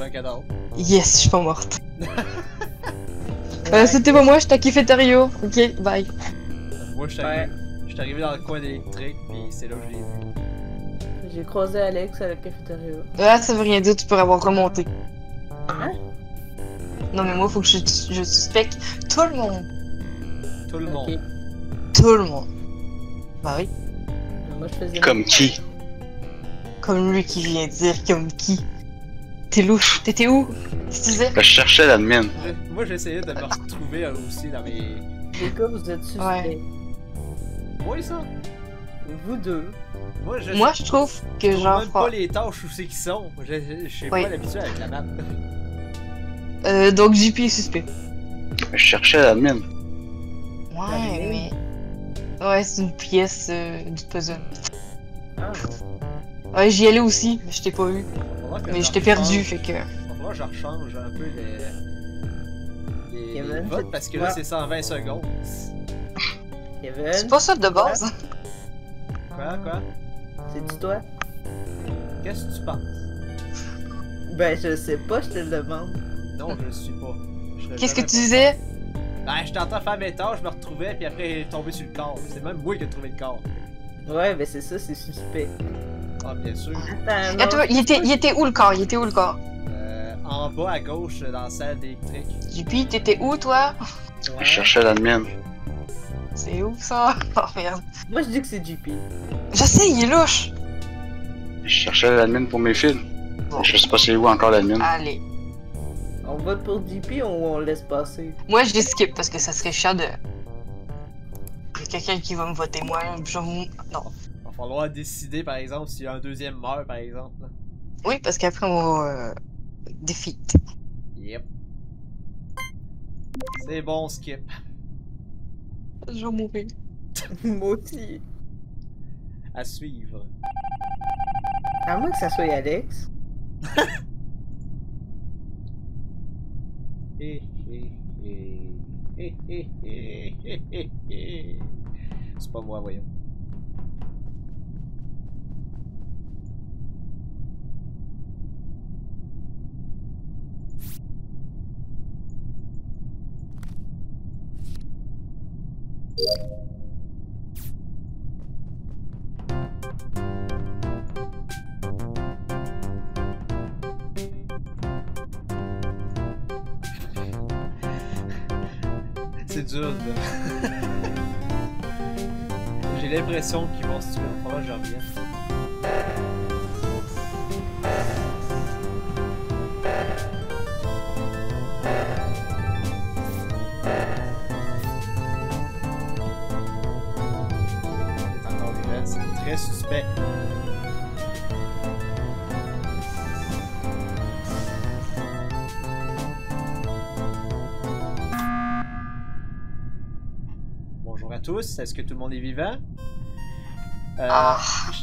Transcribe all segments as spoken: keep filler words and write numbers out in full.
un cadavre. Yes, je suis pas morte. euh, C'était pas moi, j'étais à Cafétéria. Ok, bye. Moi, je suis arrivé, ouais. arrivé dans le coin d'électrique, puis c'est là que je l'ai vu. J'ai croisé Alex à la cafétéria. Ah, ça veut rien dire, tu pourrais avoir remonté. Hein? Non, mais moi, faut que je, je suspecte tout le monde. Tout le monde. Okay. Tout le monde. Bah oui. Moi, je faisais comme qui? Comme lui qui vient de dire comme qui. T'es louche, t'étais où? Qu'est-ce que tu disais? Ben, je cherchais l'admin. Moi, j'essayais de me retrouver aussi dans mes... Les gars, vous êtes suspects. Ouais. Oui, ça. Vous deux. Moi, je, Moi, je trouve que je genre... même pas les tâches où c'est qu'ils sont. Je sais oui. pas l'habitude avec la map. Euh, donc J P est suspect. Je cherchais l'admin. Ouais, mais... Ouais, c'est une pièce euh, du puzzle. Ah. Ouais, j'y allais aussi, mais je t'ai pas eu. Mais je t'ai perdu, fait que... Il va falloir que je rechange un peu les... les, Kevin, les votes, parce que là, c'est cent vingt secondes. Kevin? C'est pas ça de base. Quoi, quoi? C'est-tu toi? Qu'est-ce que tu penses? Ben, je sais pas, je te le demande. Non, je le suis pas. Qu'est-ce que tu disais? Ben, je t'entends faire mes tâches, je me retrouvais, puis après, tomber sur le corps. C'est même moi qui ai trouvé le corps. Ouais, ben c'est ça, c'est suspect. Ah, bien sûr. Attends, non, Attends, il était, il était où le corps? Il était où le corps? Euh, en bas à gauche, dans la salle d'électrique. J P, t'étais où toi? Je Ouais. cherchais l'admin. C'est où ça? Oh merde. Moi, je dis que c'est J P. Je sais, il est louche. Je cherchais l'admin pour mes fils. Bon. Je sais pas c'est où encore l'admin. Allez. On vote pour J P ou on laisse passer? Moi, je les skip parce que ça serait chiant de... Il y a quelqu'un qui va me voter, moi. Je... Non. Va falloir décider, par exemple, s'il y a un deuxième meurtre, par exemple. Oui, parce qu'après, on va... Euh... Defeat. Yep. C'est bon, skip. Je vais mourir. Moi aussi. À suivre. À moins que ça soit Alex. Hé hé hé. Hé hé hé hé hé hé. C'est pas moi, voyons. C'est dur de... J'ai l'impression qu'ils vont se tuer. Il va falloir que je revienne. C'est encore vivant, c'est très suspect. Bonjour à tous, est-ce que tout le monde est vivant? Euh, Ah.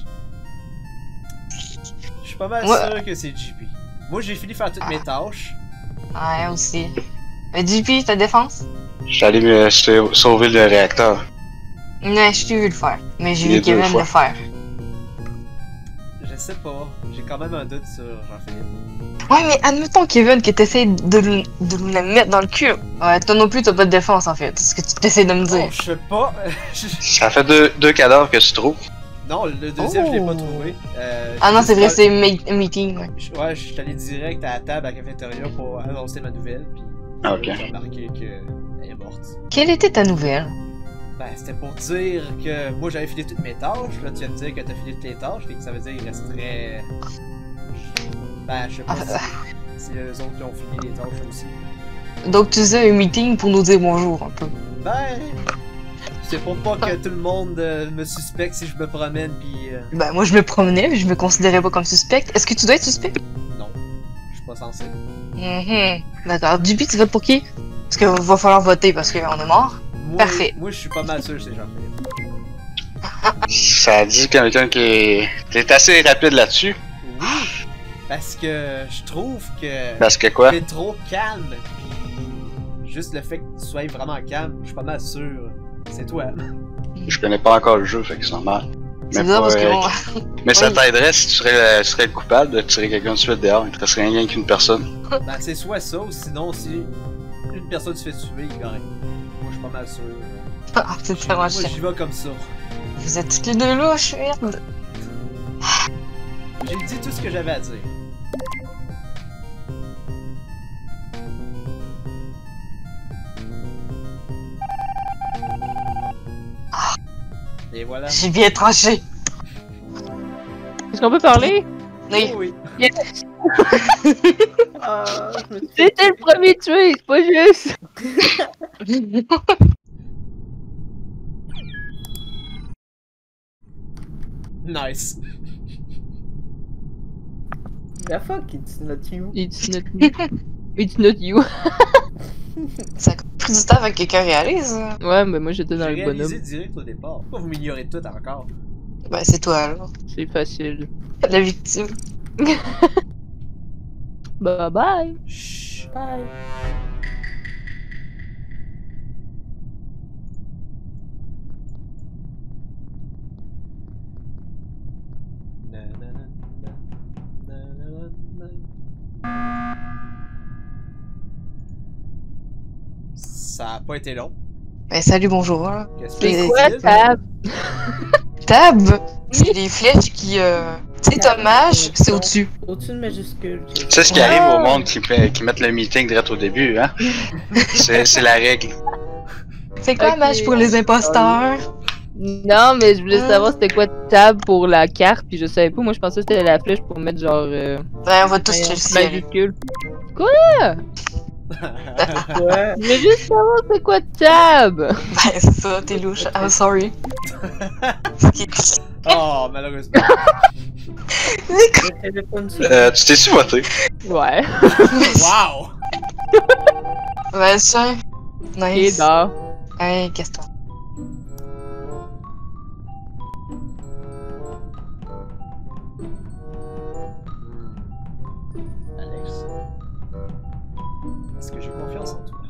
Je suis pas mal Ouais. sûr que c'est J P. Moi j'ai fini de faire toutes mes tâches. Ouais, aussi. Mais J P, ta défense? Je suis allé me sa- sauver le réacteur. Non, je t'ai vu le faire. Mais j'ai Les vu deux Kevin fois. le faire. Je sais pas, j'ai quand même un doute sur Jean-Philippe. Ouais, mais admettons, Kevin, que t'essayes de, le- de nous la mettre dans le cul. Ouais, toi non plus, t'as pas de défense, en fait. C'est ce que tu t'essayes de me Oh, dire. je sais pas. Je- Ça fait deux, deux cadavres que tu trouves. non, le deuxième je l'ai pas Oh. trouvé. Euh, Ah non, c'est vrai, je- c'est ma- meeting, ouais. je- Ouais, je suis allé direct à la table à la cafétéria pour annoncer ma nouvelle, puis Ah, ok. j'ai remarqué qu'elle est morte. Quelle était ta nouvelle? Ben, c'était pour dire que moi j'avais fini toutes mes tâches, là tu viens de dire que t'as fini toutes les tâches, fait que ça veut dire qu'il resterait... Ben, je sais pas Ah, si, si les autres qui ont fini les tâches aussi. Donc tu faisais un meeting pour nous dire bonjour, un peu. Ben, c'est pour pas que tout le monde euh, me suspecte si je me promène, pis... euh, Ben, moi, je me promenais, mais je me considérais pas comme suspect. Est-ce que tu dois être suspect? non, je suis pas censé. Mhm. D'accord. J P, tu votes pour qui? Parce qu'il va falloir voter parce qu'on est mort. Moi, Parfait. Moi, je suis pas mal sûr que c'est Jean-Philippe. Ça dit quelqu'un qui est... T'es assez rapide là-dessus. Oui, parce que je trouve que Parce que quoi? t'es trop calme, pis juste le fait que tu sois vraiment calme, je suis pas mal sûr. C'est toi. Je connais pas encore le jeu, fait que c'est normal. C'est Mais bizarre pas, parce que euh, bon. Mais ça Oui. t'aiderait si tu serais, tu serais le coupable de tirer quelqu'un de suite dehors. Il te resterait rien qu'une personne. Ben, c'est soit ça, ou sinon, si une personne se fait tuer, il gagne. Moi, je suis pas mal sûr. Ah, c'est tellement Moi, chiant. j'y vais comme ça. Vous êtes tous les deux louches, merde. J'ai dit tout ce que j'avais à dire. Et voilà. J'ai bien tranché. Est-ce qu'on peut parler? Oui. Oh oui. Ah, je me suis fait C'était le premier tué, c'est pas juste! Nice. La fuck, it's not you. It's not me. It's not you. Ça a pris du temps avant que quelqu'un réalise. Ouais, mais moi j'étais dans J'ai le réalisé bonhomme. direct au départ. Pourquoi vous m'ignorez tout encore? Ben, c'est toi, là. C'est facile. La victime. Bye bye! Chut. Bye. Na, na, na, na, na, na, na, na. Ça a pas été long. Ben, salut, bonjour. Là. Qu'est-ce C'est que Quoi, c'est? Tab? Tab, c'est les flèches qui. Euh... Tu sais, Dommage, c'est au-dessus. Au-dessus de majuscule. Tu sais ce qui Ah! arrive au monde qui, fait- qui mettent le meeting direct au début, hein? C'est c'est la règle. C'est quoi, Ok. match pour les imposteurs? Non, mais je voulais Ah. savoir c'était quoi Tab pour la carte, puis je savais pas. Moi je pensais que c'était la flèche pour mettre genre. Euh, Ben, on va tous euh, chercher. aller. majuscule. Ouais. Je voulais juste savoir c'est quoi Tab! Ben, c'est ça, t'es louche. I'm sorry. Oh, malheureusement. Le téléphone sonne. Euh, tu t'es-tu voté? Ouais. Wow! Ben, ça. Et Nice. là. Hey, qu'est-ce que Hmm. Alex. Est-ce que j'ai confiance en toi?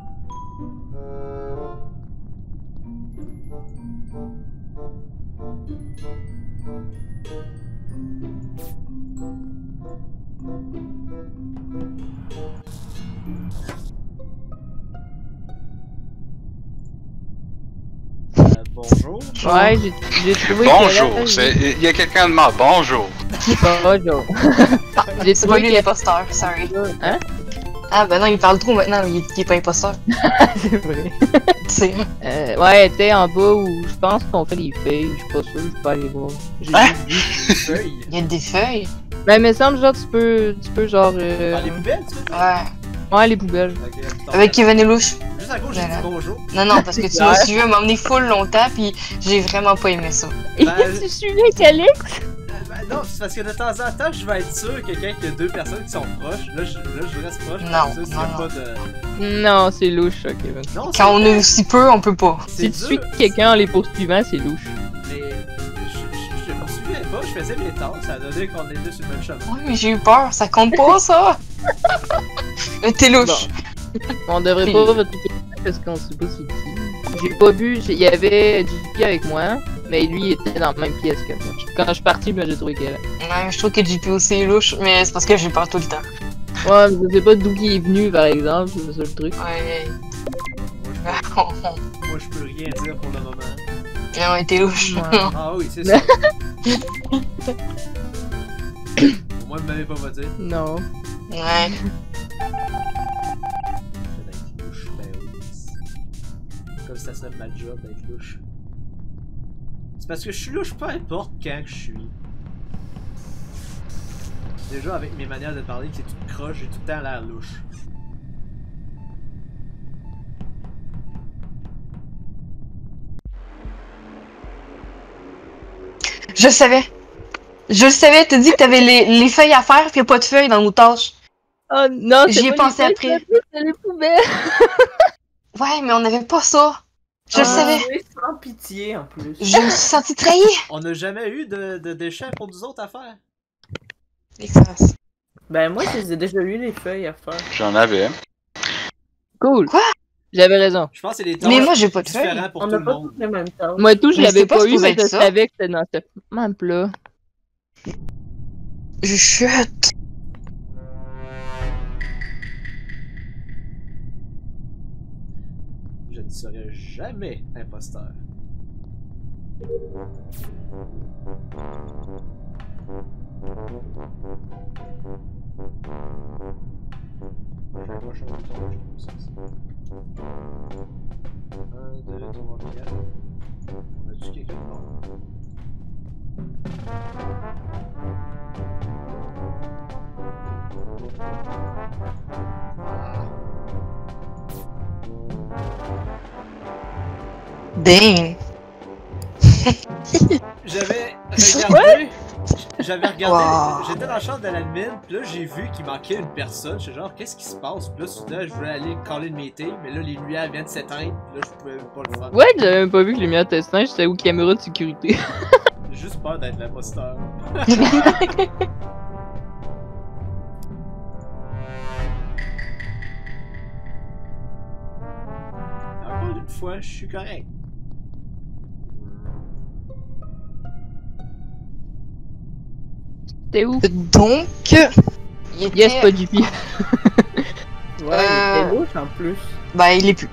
Euh, bonjour. Ouais, j'ai j'ai trouvé Bonjour, que. c'est- il y a quelqu'un de mort. Bonjour. Bonjour. J'ai c'est pas trouvé lui que. l'imposteur, sorry. Hein? Ah, ben non, il parle trop maintenant, il, il est pas imposteur. C'est vrai. Tu sais. Euh, ouais, elle était en bas où je pense qu'on fait les feuilles. Je suis pas sûr, je peux pas aller voir. J'ai Hein? juste vu. Feuille. Il y a des feuilles. Mais il me semble, genre, tu peux. Tu peux, genre. Euh... Dans les poubelles, tu veux? Ouais. Ouais, les poubelles. Ok, attends. Avec Kevin et Louche. Juste à gauche, j'ai Voilà. dit bonjour. Non, non, parce que tu m'as suivi à m'emmener full longtemps, pis j'ai vraiment pas aimé ça. Et Ben, tu suivais avec Alex? Euh, ben non, c'est parce que de temps en temps, je vais être sûr que quelqu'un qui a deux personnes qui sont proches, là, je, là, je reste proche. Non, comme ça, s'il y a non, pas de... Non, c'est louche, ça, Kevin. Non, Quand on est aussi peu, on peut pas. c'est Si tu dur, suis quelqu'un en les poursuivant, c'est louche. mais je, je, je poursuivais pas, je faisais mes tâches, ça a donné qu'on était sur le même chemin. Ouais, mais j'ai eu peur, ça compte pas, ça! Mais t'es louche. On devrait Puis- pas voter quelqu'un parce qu'on sait pas c'est qui. J'ai pas vu, j'ai- il y avait J P avec moi, mais lui il était dans la même pièce que moi. Quand je suis parti, ben, j'ai trouvé qu'elle. Ouais, je trouve que J P aussi est louche, mais c'est parce que j'ai peur tout le temps. Ouais, mais je sais pas d'où il est venu par exemple, c'est ça le truc. Ouais. Moi, je peux, moi, je peux rien dire pour le moment. Bien, ouais, t'es louche. Ouais. Ah oui, c'est ça. Au moins, vous m'avez pas voté. Non. Ouais. Je vais être louche, ben oui. Comme ça serait ma job d'être louche. C'est parce que je suis louche, peu importe quand que je suis. Déjà, avec mes manières de parler, qui c'est tout croche, j'ai tout le temps l'air louche. Je le savais. Je le savais, t'as dit que t'avais les, les feuilles à faire, pis y'a pas de feuilles dans nos tâches. Oh non, J'y ai pas pensé les après. feuilles, c'est les poubelles. Ouais, mais on avait pas ça. Je le Ah, savais. oui, sans pitié en plus. Je me suis sentie trahie. On n'a jamais eu de, de déchets pour nous autres à faire. Les crasses. Ben moi, je les ai déjà eu les feuilles à faire. J'en avais. Cool. J'avais raison. Je pense que c'est des Mais tâches moi, j'ai pas de feuille. différents pour On tout n'a le pas monde. tous les mêmes temps. Moi, tout, je Mais l'avais c'est pas pas eu, supposé mais être je ça. savais que c'était dans cette map-là. Je chute. Je ne serai jamais imposteur. Je vais pas changer ton jeu, ça, c'est- un, deux, trois, quatre. On a-tu quelqu'un de mort? Dang. J'avais regardé. J'avais regardé. Wow. J'étais dans la chambre de l'admin, puis là j'ai vu qu'il manquait une personne. J'étais genre, qu'est-ce qui se passe? Puis là, soudain, je voulais aller caller une meeting, mais là, les lumières viennent de s'éteindre, puis là, je pouvais pas le faire. Ouais, j'avais même pas vu que les lumières étaient éteintes, j'étais aux caméras de sécurité. J'ai juste peur d'être l'imposteur. Encore une fois, je suis correct. T'es où? Donc, il était... Yes, pas J P. Ouais, il Euh, était louche en plus. Bah, il est plus.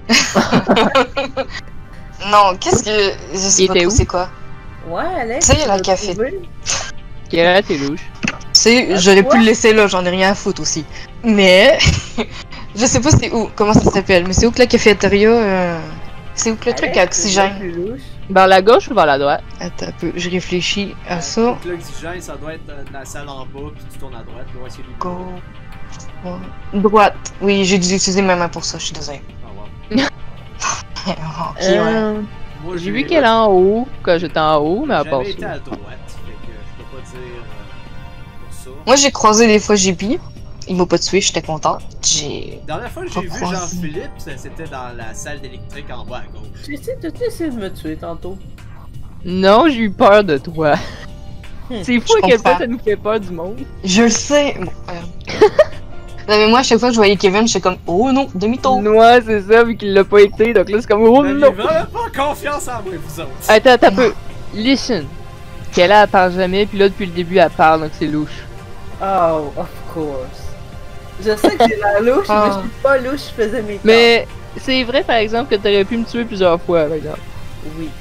Non, qu'est-ce que... Je sais Il pas était trop où? c'est quoi. Ouais, Alex. Tu sais, la tu l'as café- trouvé? Quelle heure t'es louche? Tu sais, Ah, j'aurais quoi? pu le laisser là, j'en ai rien à foutre aussi. Mais... je sais pas c'est où, comment ça s'appelle, mais c'est où que la cafétéria... Euh... C'est où que le truc à Alex, c'est bien oxygène? plus louche. Vers la gauche ou vers la droite? Attends un peu, je réfléchis à ça. Donc l'oxygène, ça doit être euh, dans la salle en bas, puis tu tournes à droite. Là, ouais, c'est lui. Go... Ouais. Droite. Oui, j'ai dû utiliser ma main pour ça, je suis désolée. Ah, wow. Ok, ouais. Euh, Moi, J'ai vu qu'elle est en haut, quand j'étais en haut, mais à part J'avais été ça. à droite, fait que je peux pas dire euh, pour ça. Moi, j'ai croisé des fois J P. Il m'a pas tué, j'étais contente. J'ai... La dernière fois que j'ai Pas vu croisé. Jean-Philippe, ça, c'était dans la salle d'électrique en bas à gauche. Tu sais, t'as essayé de me tuer tantôt. Non, j'ai eu peur de toi. Hmm, C'est fou je à quel point comprends. ça nous fait peur du monde. Je le sais. Bon, euh. Non, mais moi, à chaque fois que je voyais Kevin, j'étais comme, oh non, demi-tour. Moi, c'est ça, vu qu'il l'a pas été, donc là c'est comme oh Vous non! n'avez vraiment pas confiance en moi, vous autres. Attends, attends un peu. Listen. Qu'elle elle parle jamais, puis là depuis le début elle parle, donc c'est louche. Oh, of course. Je sais que j'ai la louche, mais Ah. je suis pas louche, je faisais mes Mais c'est vrai par exemple que t'aurais pu me tuer plusieurs fois, par exemple. tâches. Oui.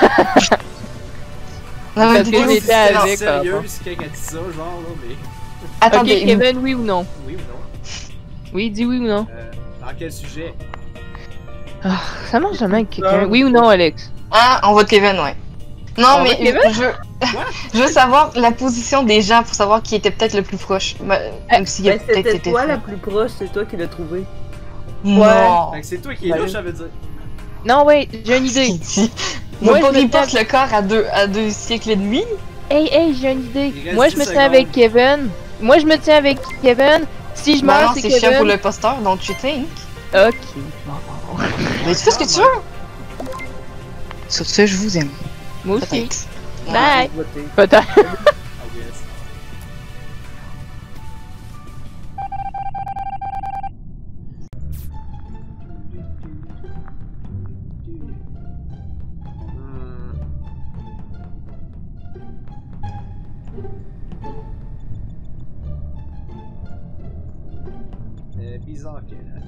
Non, mais Parce que dis-moi, j'étais c'est- avec, sérieux, pardon. si quelqu'un dit ça, genre, là, mais. Attendez, Ok, Kevin, oui ou non? Oui ou non? Oui, dis oui ou non. Euh, dans quel sujet? Ah, ça marche jamais avec quelqu'un. Non. Oui ou non, Alex? ah, on vote Kevin, ouais. Non, On mais vote Kevin? je... je veux savoir la position des gens pour savoir qui était peut-être le plus proche. Ma- Même s'il a Ben, peut-être c'était été toi fait. la plus proche, c'est toi qui l'as trouvé. Non. Fait que c'est toi qui es Ben, louche, ça veut dire. Non, ouais, j'ai une idée. Moi, Moi, pas je me reporte tape- le corps à deux, à deux siècles et demi. Hey, hey, j'ai une idée. Il reste Moi, je me dix tiens avec secondes. Kevin. Moi, je me tiens avec Kevin. Si je Bah meurs, non, c'est c'est chiant pour Kevin. le posteur, don't you think? Ok. Mais tu fais ce que tu veux. Sur ce, je vous aime. Moi aussi. Peut-être. Bye. J'ai voté. Peut-être. I guess. Hmm. Euh, bizarre qu'elle a.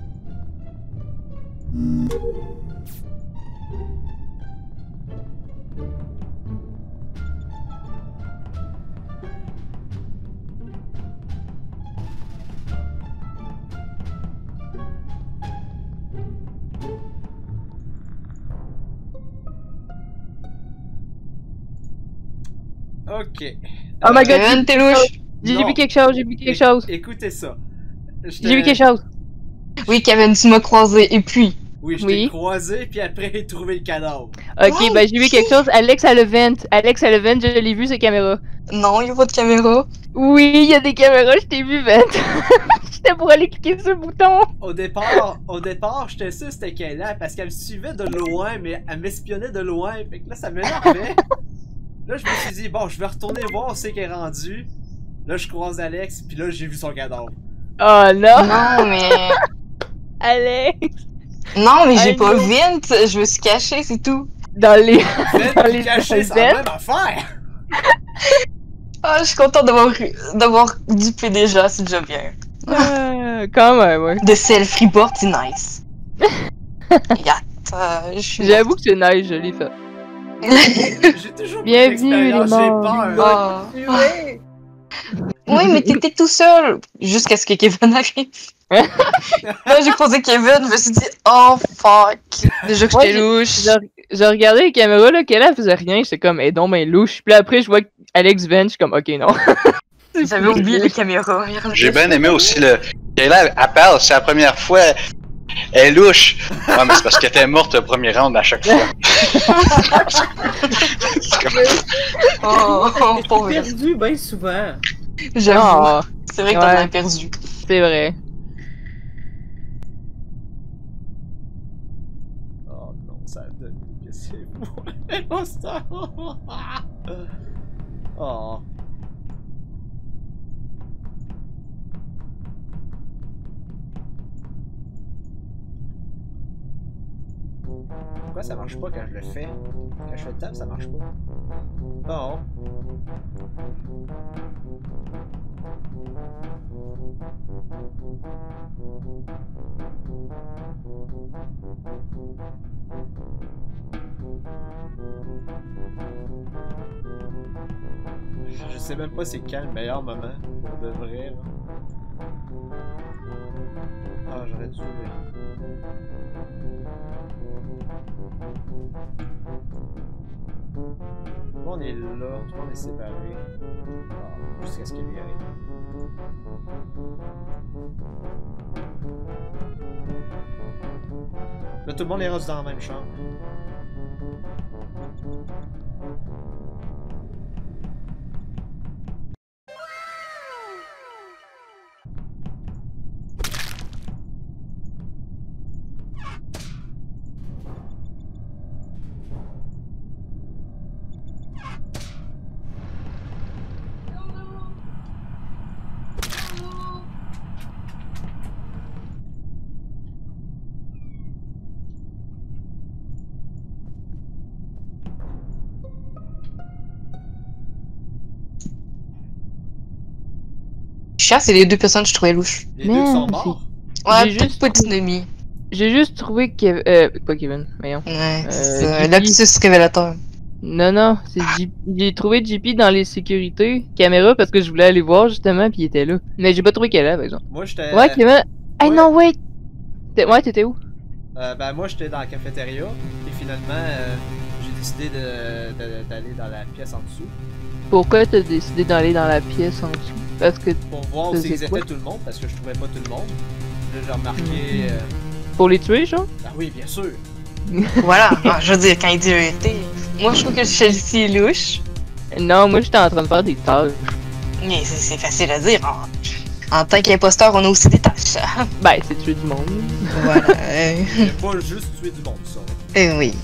Ok. Oh my god, Kevin, t'es louche. j'ai Non. vu quelque chose, j'ai vu quelque chose. Écoutez ça. Je J'ai vu t'ai- quelque chose. Oui, Kevin, tu m'as croisé. Et puis, Oui, je t'ai Oui. croisé, puis après, j'ai trouvé le cadavre. Ok, What? bah j'ai vu quelque chose. Alex a le vent. Alex a le vent, je l'ai vu sur caméra. non, il y a pas de caméra. Oui, il y a des caméras, je t'ai vu vent. J'étais pour aller cliquer sur le bouton. Au départ, au départ, j'étais sûr que c'était qu'elle là, parce qu'elle me suivait de loin, mais elle m'espionnait de loin. Fait que là, ça m'énervait. Là, je me suis dit, bon, je vais retourner voir où c'est qu'elle est rendue. Là, je croise Alex, puis là, j'ai vu son cadavre. Oh non, Non, mais... Alex. Non, mais j'ai Hey, pas yo. vent, je me suis cachée, c'est tout. Dans les. Faites Dans les cacher, c'est la ailes. même affaire! Ah, je suis contente d'avoir d'avoir dupé déjà, c'est déjà bien. Euh, quand même, ouais. De self-report, c'est nice. Yatt, euh, je suis J'avoue que c'est nice, je l'ai fait. J'ai toujours pas Bienvenue, d'expérience, les j'ai morts. peur. Ah. Tué! Oui, mais t'étais tout seul jusqu'à ce que Kevin arrive. Là, j'ai posé Kevin, je me suis dit, oh fuck. Déjà que Ouais, j'étais j'ai- louche. J'ai j'ai regardé les caméras, là, qu'elle elle faisait rien, j'étais comme, eh donc, ben louche. Puis après, je vois Alex Vent, je suis comme, ok, non. J'avais oublié les caméras. J'ai bien aimé aussi le. Kayla, elle parle, c'est la première fois. Elle est louche. Ouais, mais c'est parce qu'elle était morte au premier round à chaque fois. C'est comme- Oh, oh, pauvre. Perdu bien souvent. J'avoue. Ah, C'est vrai que t'en Ouais. as perdu. c'est vrai. Oh non, ça donne que c'est moi. Imposteur! Oh. Pourquoi ça marche pas quand je le fais? Quand je fais le tap, ça marche pas. Bon. Je sais même pas c'est quand le meilleur moment pour de vrai. Là. Ah, j'aurais dû. Tout le monde est là, tout le monde est séparé. Ah, jusqu'à ce qu'il lui arrive. Là, tout le monde est rendu dans la même chambre. Chat, c'est les deux personnes que je trouvais louches. Les deux qui sont Man, morts. Ouais, J'ai peut-être juste- petit demi. J'ai juste trouvé que. Euh, pas Kevin, voyons. Ouais, c'est Euh, ça. J P. Lapsus révélateur. Non, non, c'est J- j'ai trouvé J P dans les sécurités caméra parce que je voulais aller voir justement, puis il était là. Mais j'ai pas trouvé qu'elle est, par exemple. Moi, j'étais. Ouais, Kevin. Hey, ouais. non, wait! T'es- Ouais, t'étais où? Euh, ben, moi, j'étais dans la cafétéria. Et finalement, euh, j'ai décidé de- de- d'aller dans la pièce en dessous. Pourquoi t'as décidé d'aller dans la pièce en dessous? Parce que Pour voir où Ça, c'est ils étaient quoi? tout le monde. Parce que je trouvais pas tout le monde. Là, j'ai remarqué. euh, pour les tuer, genre? Ah oui, bien sûr. Voilà, ah, je veux dire, quand il dit vérité. Moi, je trouve que Chelsea est louche. Non, moi j'étais en train de faire des tâches. Mais c'est c'est facile à dire. En, en tant qu'imposteur, on a aussi des tâches. Ben, c'est tuer du monde. Voilà. euh, J'ai pas juste tué du monde, ça. euh, oui.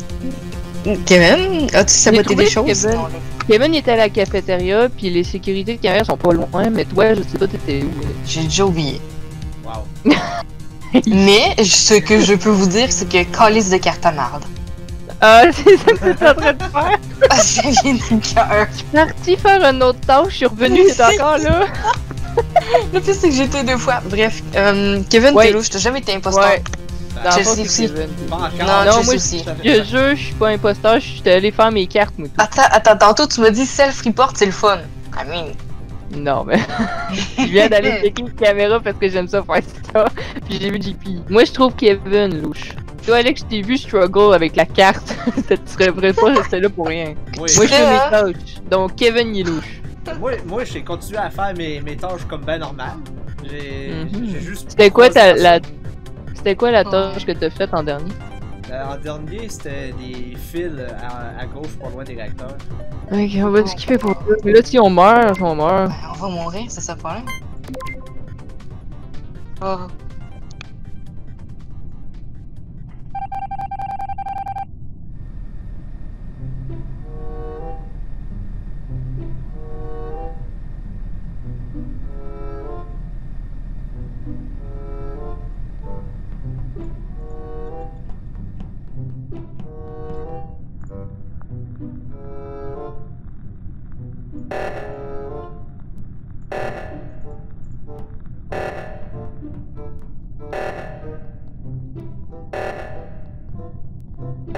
euh. Kevin, as-tu saboté trouvé des choses? Kevin. Non, là. Kevin était à la cafétéria, puis les sécurités de caméra sont pas loin, mais toi, je sais pas, t'étais où? J'ai déjà oublié. Wow. Mais ce que je peux vous dire, c'est que calice de carte à marde. Ah, c'est ça que t'es en train de faire? Ah, ça vient du cœur. Je suis parti faire une autre tâche, je suis revenu, t'es encore là. Le pire, c'est que j'étais deux fois. Bref, euh, Kevin, Ouais. t'es louche, t'as jamais été imposteur. Ouais. Ben, Dans le Chelsea fond, c'est aussi. Kevin. pas encore. Non, Non, Chelsea moi, aussi. je t'avais Je fait ça. jure, je suis pas imposteur, je suis allé faire mes cartes, moi. tout. Attends, attends, tantôt, tu m'as dit self-report, c'est le fun. I mean. Non, mais. Je viens d'aller checker une caméra parce que j'aime ça faire ça. Puis j'ai vu J P. Moi, je trouve Kevin louche. Toi, Alex, je t'ai vu struggle avec la carte. Tu serais pas resté là pour rien. Oui. Moi, je fais Hein? mes tâches. Donc, Kevin, il est louche. Moi, moi j'ai continué à faire mes, mes tâches comme ben normal. J'ai Mhm. j'ai juste. C'était quoi ta, pas- la. C'était quoi la tâche que t'as faite en dernier? Euh, en dernier, c'était des fils à, à gauche, pas loin des réacteurs. Ok, on va skipper pour ça. Mais là, si on meurt, on meurt. Ben, on va mourir, c'est ça le problème. Oh.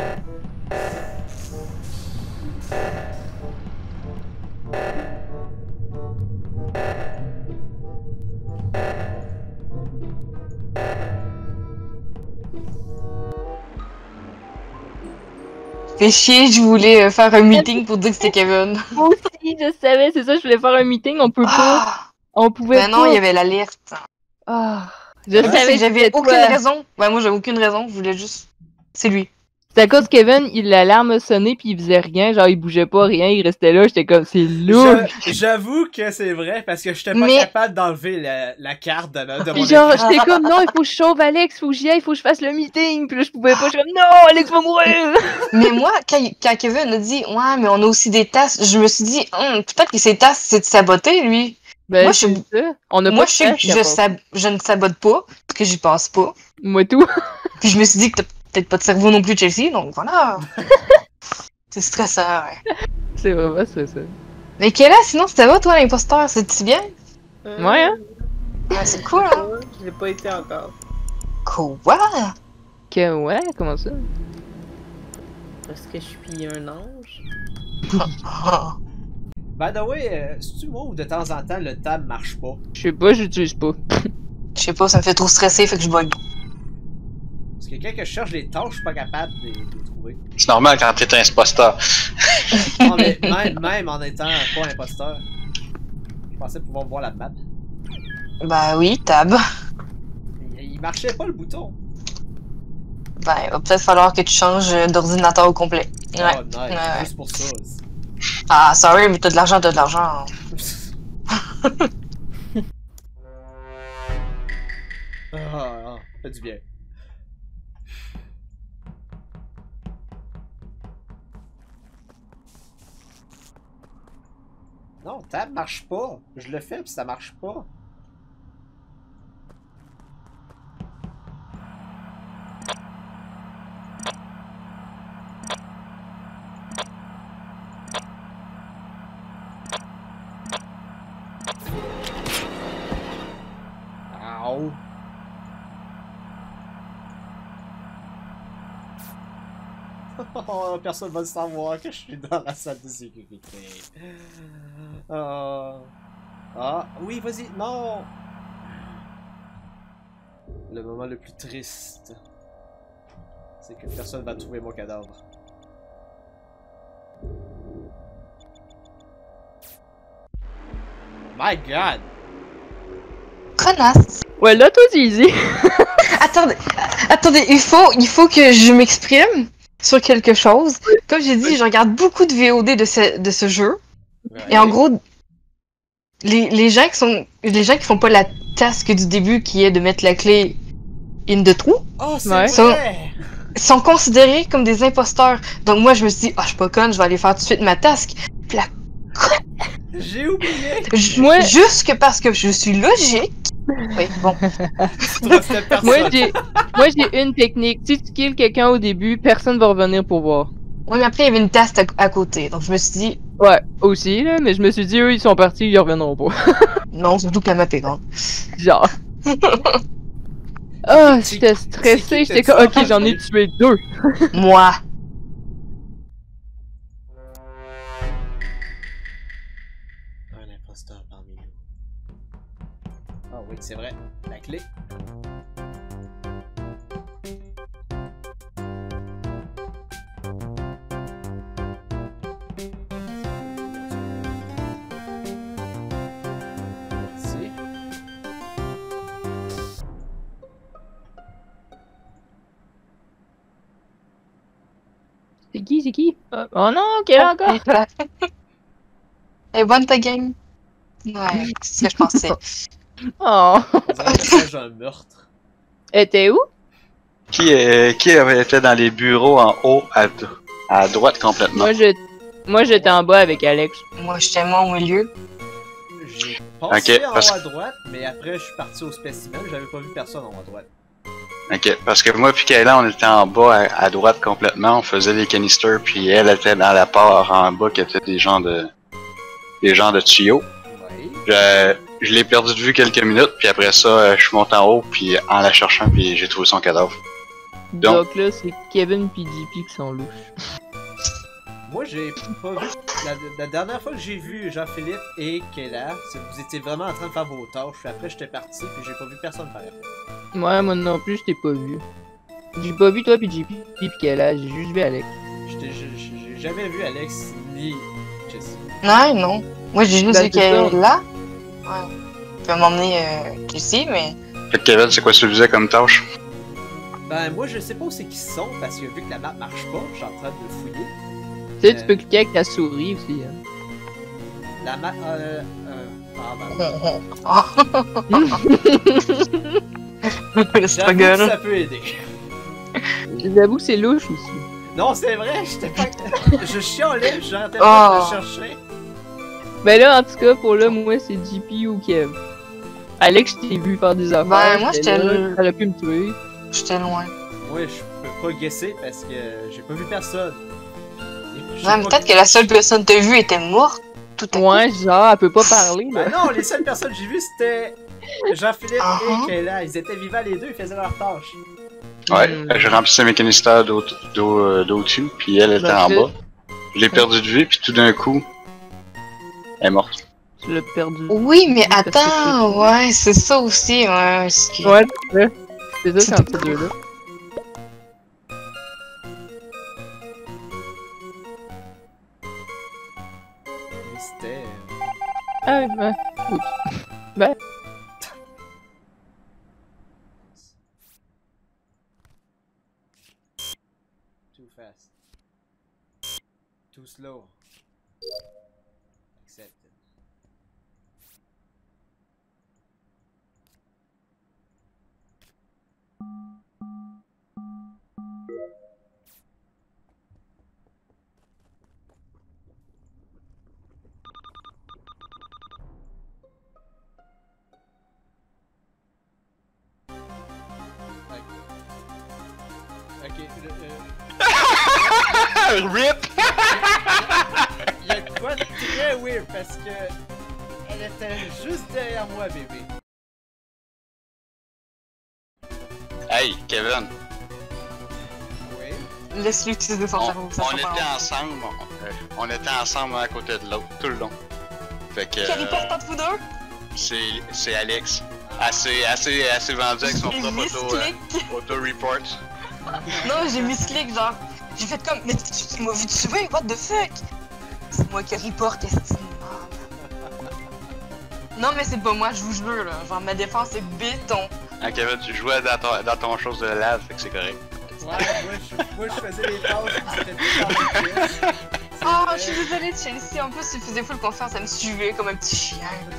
Fais chier, je voulais euh, faire un meeting pour dire que c'était Kevin. Moi aussi, je savais, c'est ça, je voulais faire un meeting, on peut pas. Ah! On pouvait Ben non, pas. il y avait l'alerte. Ah. Je Le pire, c'est savais que j'avais c'était aucune toi. raison. Ben moi, j'avais aucune raison, je voulais juste. C'est lui. C'est à cause que Kevin, il l'alarme a sonné pis il faisait rien, genre il bougeait pas, rien, il restait là, j'étais comme, c'est lourd. Je- J'avoue que c'est vrai parce que j'étais pas Mais- capable d'enlever la, la carte de, de mon Pis genre, écran. j'étais comme, non, il faut que je sauve Alex, faut que j'y aille, faut que je fasse le meeting. Pis là, je pouvais pas, je suis comme, non, Alex va mourir. Mais moi, quand, quand Kevin a dit, ouais, mais on a aussi des tasses, je me suis dit, Hum, peut-être que ces tasses, c'est de saboter, lui. Ben, Moi, je c'est suis- ça. On a Moi, pas je sais de que test, je, y a pas. sab- je ne sabote pas, parce que j'y passe pas. Moi tout. Puis je me suis dit que t'as peut-être pas de cerveau non plus, Chelsea, donc voilà. C'est stressant, ouais. C'est vraiment ça, ça. Mais quelle est, sinon, c'était va, toi, l'imposteur? C'est-tu bien? Euh, Ouais, hein? Ouais, c'est cool, hein? ouais, je l'ai pas été encore. Quoi? Que, ouais, comment ça? Parce que je suis un ange. Ah. By the way, euh, c'est-tu moi ou de temps en temps le tab marche pas? Je sais pas, j'utilise pas. Je sais pas, ça me fait trop stresser, fait que je bug. Parce que quand que je cherche les tâches, je suis pas capable de, de les trouver. C'est normal quand t'es un imposteur. Non, mais même, même en étant pas imposteur, je pensais pouvoir voir la map. Bah oui, tab. Il, il marchait pas le bouton. Ben, il va peut-être falloir que tu changes d'ordinateur au complet. Ouais. Oh, nice. ouais. Juste pour ça. Ah, sorry, mais t'as de l'argent, t'as de l'argent. Ah, ah, fait du bien. Non, tab marche pas. Je le fais pis ça marche pas. Au. Oh, personne va le savoir que je suis dans la salle de sécurité. Ah, ah oui, vas-y, non! Le moment le plus triste, c'est que personne va trouver mon cadavre. My God! Connasse. Ouais, là, toi, c'est easy. Attendez, attendez, il faut, il faut que je m'exprime sur quelque chose. Comme j'ai dit, je regarde beaucoup de V O D de ce, de ce jeu. Et en gros, les, les gens qui sont, les gens qui font pas la task du début qui est de mettre la clé in the trou, Oh, c'est Ouais. vrai! sont considérés comme des imposteurs. Donc moi, je me suis dit, ah, je suis pas conne, je vais aller faire tout de suite ma task. Puis la J'ai oublié! Ju- Moi- Juste que parce que je suis logique. Oui, bon. Tu trustais personne. Moi, j'ai, moi, j'ai une technique. Si tu kills quelqu'un au début, personne va revenir pour voir. Oui, mais après, il y avait une task à, à côté. Donc je me suis dit, Ouais, aussi, là, mais je me suis dit, eux, ils sont partis, ils reviendront pas. non, surtout que la map est grande. Genre. Ah, C'est- j'étais c'est stressée, qui j'étais que comme, t'as ok, j'en ai tué deux. Moi. Un imposteur parmi nous. Ah oui, c'est vrai. La clé. Si. C'est qui, c'est qui? Euh, Oh non, quelle encore? Elle est bonne ta game. Ouais, c'est ce que je pensais. Oh. On dirait que c'est un meurtre. Elle était où? Qui, est, qui avait été dans les bureaux en haut à, d- à droite complètement? Moi, je, moi, j'étais en bas avec Alex. Moi, j'étais moi au milieu. J'ai passé Ok, en parce- haut à droite, mais après je suis parti au spécimen, j'avais pas vu personne en haut à droite. Ok, parce que moi puis Kayla, on était en bas à, à droite complètement, on faisait les canisters, puis elle était dans la part en bas qui était des gens de des gens de tuyaux. Oui. Je, je l'ai perdu de vue quelques minutes, puis après ça, euh, je suis monté en haut, puis en la cherchant, puis j'ai trouvé son cadavre. Donc là, c'est Kevin pis J P qui sont louches. Moi, j'ai pas vu. La, la dernière fois que j'ai vu Jean-Philippe et Kayla, c'est que vous étiez vraiment en train de faire vos tâches. Puis après, j'étais parti, puis j'ai pas vu personne faire. Ouais, moi non plus, je t'ai pas vu. J'ai pas vu toi pis J P pis Kayla, j'ai juste vu Alex. J'étais- J'ai j'ai jamais vu Alex ni Jessie. Non, non. Moi, j'ai juste Ben, vu c'est qu'elle ça. est là. Ouais. Tu peux m'emmener euh, ici, mais. Fait que Kevin, c'est quoi tu faisais comme tâche? Ben, moi, je sais pas où c'est qu'ils sont, parce que vu que la map marche pas, je suis en train de fouiller. Tu sais, tu Euh. peux cliquer avec ta souris aussi. Hein. La map. Euh. euh ah, ben. Le J'avoue que struggle. ça peut aider. J'avoue que c'est louche aussi. Non, c'est vrai, j'étais pas. Je chialais, j'arrêtais Oh. pas de le chercher. Ben là, en tout cas, pour là, moi, c'est J P ou Kev. Alex, je t'ai vu faire des affaires. Ben, moi, j'étais là, le- Elle a pu me tuer. J'étais loin. Moi, je peux pas guesser parce que j'ai pas vu personne. Et je sais Ouais, pas- peut-être que la seule personne que t'as vue était morte. Tout à coup. Ouais, genre, elle peut pas parler, là. Ben non, les seules personnes que j'ai vues, c'était Jean-Philippe Uh-huh. et Kayla. Ils étaient vivants les deux, ils faisaient leur tâche. Ouais, Hmm. je remplissais mes canisters d'eau d'eau, euh, d'au-dessus, puis elle était en Ok. bas. Je l'ai perdu de vue, puis tout d'un coup, elle est morte. Tu l'as perdu. Oui, mais Parce que attends, c'est- ouais, c'est ça aussi, ouais. ce qui- Ouais, c'est ça. C'est ça, quand ces deux-là. Mais c'était. Ah, ben. Oups. Ben. Too fast. Too slow. Accepted. Ok, le- euh, RIP! il y a de quoi de très weird parce que elle était juste derrière moi, bébé. Hey, Kevin, Oui. Laisse-lui utiliser son on, cerveau, ça on sera était pas ensemble, on, euh, on était ensemble un à côté de l'autre, tout le long. Fait que, Quel est euh, portant de vous deux? c'est c'est Alex. Assez, assez, assez vendu avec son J'ai propre auto, euh, misclick. auto-report. Non, j'ai misclick, genre. J'ai fait comme, mais tu tu m'as vu tuer, what the fuck? C'est moi qui reporte, est-ce que non, mais c'est pas moi, je vous jure, là. Genre, ma défense est béton. Ah, Kevin, tu jouais dans ton, dans ton chose de lave, fait que c'est correct. Ouais, moi je, moi je faisais les tâches pis c'était tout dans le pièce. C'est Oh, vrai. je suis désolée de Chelsea. En plus, il faisait full confiance, elle me suivait comme un petit chien.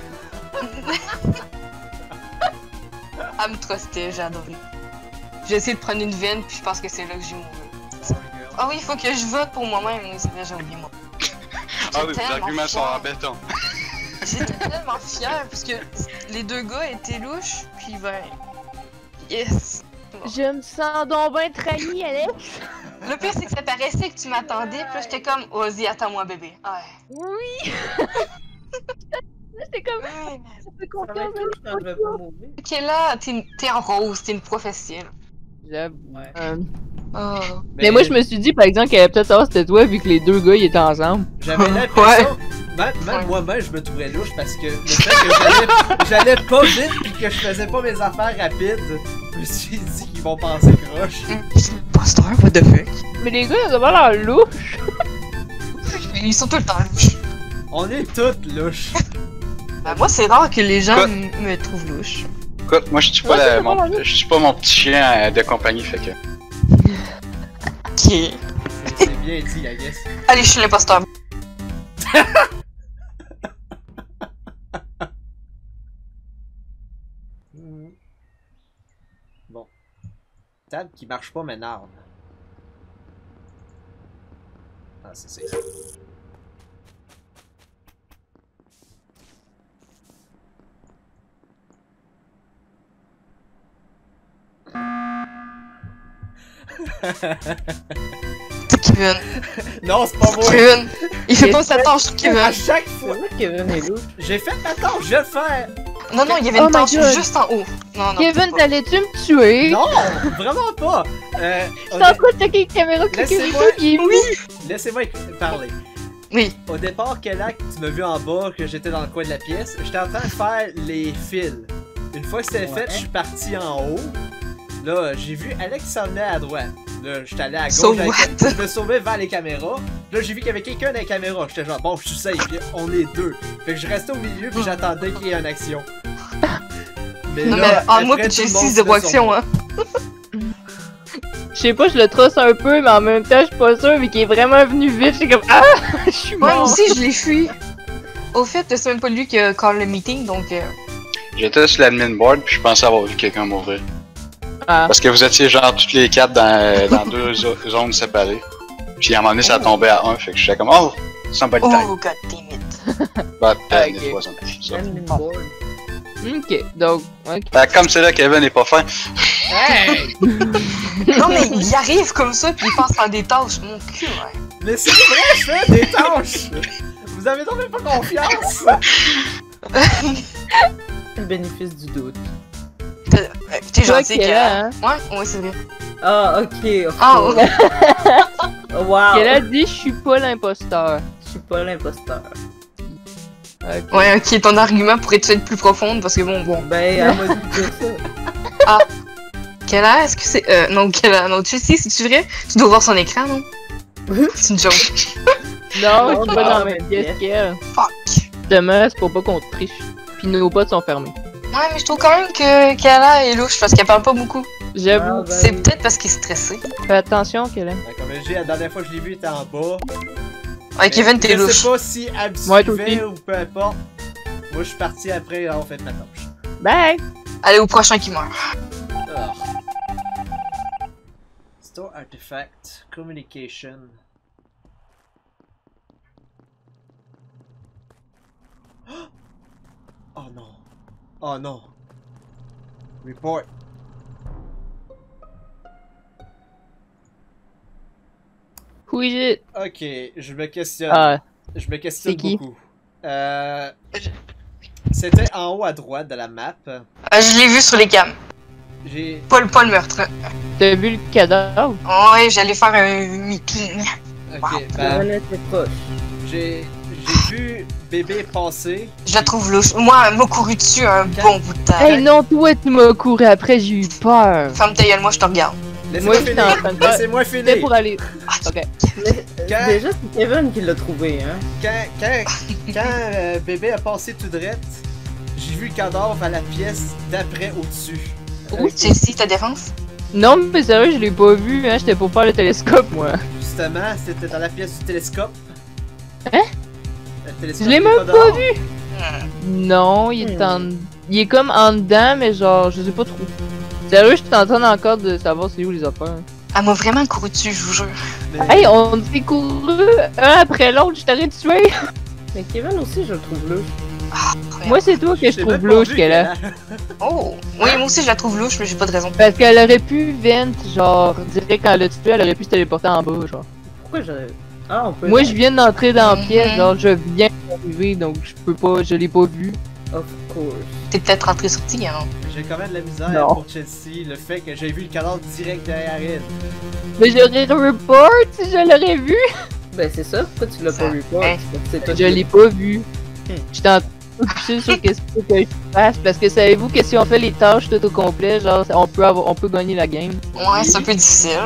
Elle me trustait, j'ai adoré. J'ai essayé de prendre une veine, puis je pense que c'est là que j'ai mouru. Oh my god. Ah oui, il faut que je vote pour moi-même, oui, c'est vrai, j'ai oublié moi. Ah oui, les tellement arguments sont fière. en béton. J'étais tellement fière, parce que les deux gars étaient louches, puis ben... Yes! Je me sens donc ben trahi, Alex. Le pire, c'est que ça paraissait que tu m'attendais, puis là, j'étais comme, vas-y, attends-moi, bébé. Ouais. Oui. J'étais comme, Ouais. ça fait Avec confiance. toi, je devrais pas mourir. Ok, là, t'es t'es en rose, t'es une prophétienne. J'avoue. Ouais. Euh, Oh. Mais moi, je me suis dit, par exemple, qu'elle allait peut-être savoir c'était toi, vu que les deux gars, ils étaient ensemble. J'avais l'impression, même, même moi-même, je me trouvais louche parce que le fait que j'allais- j'allais pas vite pis que je faisais pas mes affaires rapides, je me suis dit qu'ils vont penser croche. C'est l'imposteur, what the fuck? Mais les gars, ils ont pas l'air louches. Ils sont tout le temps louches. On est toutes louches. Ben, moi, c'est rare que les gens Quoi? m- me trouvent louche. Écoute, moi je suis pas, Ouais, la- c'est mon, pas la vie. je suis pas mon petit chien euh, de compagnie, fait que. Ok. C'est c'est bien dit, I guess. Allez, je suis l'imposteur. Mhm. Bon. Tab qui marche pas m'énerve. Ah, c'est ça. C'est Kevin. Non, c'est pas moi. Kevin. Il fait Et pas sa tâche, À Kevin. chaque C'est fois. vrai que Kevin est louche. J'ai fait ma tâche, je vais le faire. Non, non, il y avait Oh une my tâche God. juste en haut. Non, non. Kevin, pas. t'allais-tu me tuer? Non, vraiment pas. Euh, J'étais en train de checker les caméras de sécurité Laissez-moi- qui est Oui. Laissez-moi parler. Oui. Au départ, Kelak, tu m'as vu en bas, que j'étais dans le coin de la pièce. J'étais en train de faire les fils. Une fois que c'était Ouais. fait, je suis parti en haut. Là, j'ai vu Alex s'en venait à droite. Là, j'étais allé à gauche. So avec- what? Je me sauvais vers les caméras. Là, j'ai vu qu'il y avait quelqu'un dans les caméras. J'étais genre, bon, je suis safe. On est deux. Fait que je restais au milieu puis j'attendais qu'il y ait une action. Mais Non, mais là, en moi après, pis tout le monde Jessie, se zéro met action, sur hein. Je sais pas, je le trosse un peu, mais en même temps, je suis pas sûre, mais qu'il est vraiment venu vite. J'étais comme, ah, je suis Ouais, moi mort. aussi, je l'ai fui. Au fait, c'est même pas lui qui a call le meeting, donc. Euh... J'étais sur l'admin board puis je pensais avoir vu quelqu'un mourir. Ah. Parce que vous étiez genre toutes les quatre dans, dans deux zo- zones séparées. Puis à un moment donné, ça tombait à un, fait que j'étais comme, oh, somebody died. Oh, god damn it. But Ah, then ok. it wasn't. So. Admin board. Ok, donc, ok. Fait que comme c'est là, Kevin est pas fin. Hey! Non, mais il arrive comme ça, puis il pense à des tâches. Mon cul, ouais. Mais c'est vrai, je fais des tâches! Vous avez donc même pas confiance! Le bénéfice du doute. T'es t'es Toi gentil, qui es que... là, hein. Ouais, ouais, c'est vrai. Ah, ok. of Ah, course. ouais. Oh, wow. Elle a dit, je suis pas l'imposteur. Je suis pas l'imposteur. Ok. Ouais, ok, ton argument pourrait être plus profonde, parce que bon, bon. Ben, elle m'a dit de dire ça. Quelle heure est-ce que c'est. Euh, non, quelle heure. Non, tu sais, c'est-tu vrai? Tu dois voir son écran, non? C'est une joke. Non, Non, je suis pas non, dans la mais même pièce bien. qu'elle. Fuck. Demain, c'est pour pas qu'on triche. Puis nos potes sont fermés. Ouais, mais je trouve quand même que Kala est louche, parce qu'elle parle pas beaucoup. J'avoue. Ah, ben C'est oui. peut-être parce qu'il est stressé. Fais attention, qu'elle aime. Ben, comme je dis, la dernière fois que je l'ai vu, il était en bas. Ouais, Kevin, t'es Je louche. sais pas si elle me Ouais, toi suivait aussi. ou peu importe. Moi, je suis parti après avoir fait ma tâche. Bye! Allez, au prochain qui meurt. Ah. Store artifact, communication. Oh non. Oh non. Report. Who is it? Ok, je me questionne. Ah, Je me questionne c'est qui? beaucoup. Euh... C'était en haut à droite de la map. Euh, je l'ai vu sur les cams. J'ai... Pas le, pas le meurtre. t'as vu le cadavre? Ouais, j'allais faire un meeting. Ok, La ben, manette est proche. j'ai... J'ai vu bébé passer. Je la trouve louche. Moi, elle m'a couru dessus un bon bout de temps. Hey non, toi, tu m'as couru après, j'ai eu peur. Ferme ta gueule, moi je te regarde. Laissez-moi Moi, j'étais en train finir. de faire- Laissez-moi C'était finir. pour aller. Ok. Mais, euh, Quand- Déjà, c'est Kevin qui l'a trouvé, hein. Quand, quand, quand euh, bébé a passé tout droit, j'ai vu le cadavre à la pièce d'après au-dessus. Oui, Jessie, ta défense? Non, mais sérieux, je l'ai pas vu, hein. J'étais pour faire le télescope, moi. Justement, c'était dans la pièce du télescope. Hein? Le télescope Je l'ai est même pas dehors. vu. Hmm. Non, il est Hmm. en. Il est comme en dedans, mais genre, je sais pas trop. Sérieux, je suis en train encore de savoir c'est où les affaires. Elle m'a vraiment couru dessus, je vous jure. Mais- Hey, on s'est couru un après l'autre, je t'aurais tué. Mais Kevin aussi, je le trouve louche. Moi, c'est toi que je t'ai trouve même pas louche vu qu'elle a. Oh! Oui, moi aussi je la trouve louche, mais j'ai pas de raison. Parce qu'elle aurait pu vent, genre, direct quand elle l'a tué, elle aurait pu se téléporter en bas, genre. Pourquoi j'aurais... Ah, on peut... Moi, je viens d'entrer dans la Mhm. pièce, genre, je viens d'arriver, donc je peux pas, je l'ai pas vu. Of course. T'es peut-être rentré sorti, hein? J'ai quand même de la misère Non. pour Chelsea, le fait que j'ai vu le cadavre direct derrière elle. Mais j'aurais report si je l'aurais vu. Ben, c'est ça, pourquoi tu l'as Ça- pas report? Hein? C'est parce que c'est toi Je qui- l'ai pas vu. Hmm. J'étais en train de pousser sur qu'est-ce qu'il faut que je fasse, parce que savez-vous que si on fait les tâches tout au complet, genre, on peut avoir, on peut gagner la game. Ouais, c'est un peu difficile.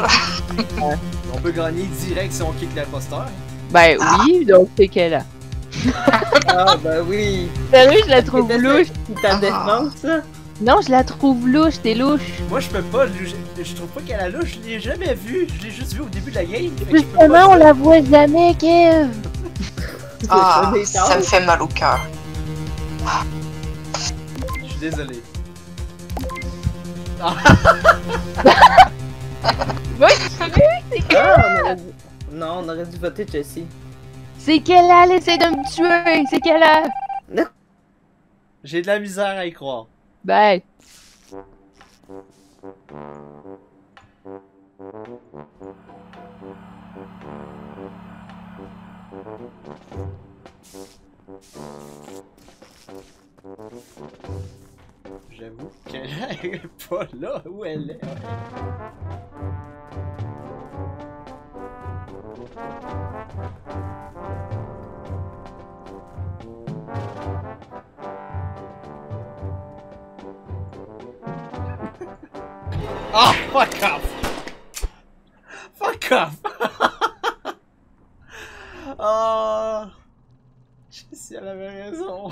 On peut gagner direct si on kick l'imposteur. Ben oui, donc c'est qu'elle a. Ah, ben oui. Sérieux, je la trouve C'était ça louche. qui t'a Ah. défense, ça? Non, je la trouve louche, t'es louche. Moi, je peux pas, lui- je, je trouve pas qu'elle a là, je l'ai jamais vue. Je l'ai juste vue au début de la game. fait que je peux pas Justement, on dire. la voit jamais, Kev. Ah, Des ça me tâches. fait mal au cœur. Je suis désolé. Oui, c'est Ah, on aurait dû... Non, on aurait dû voter Jessie. C'est qu'elle a, elle essaie de me tuer, c'est qu'elle a. J'ai de la misère à y croire. Ben. J'avoue qu'elle Elle est pas là. Où elle est? Oh, fuck off! Fuck off! Oh! Je sais si elle avait raison.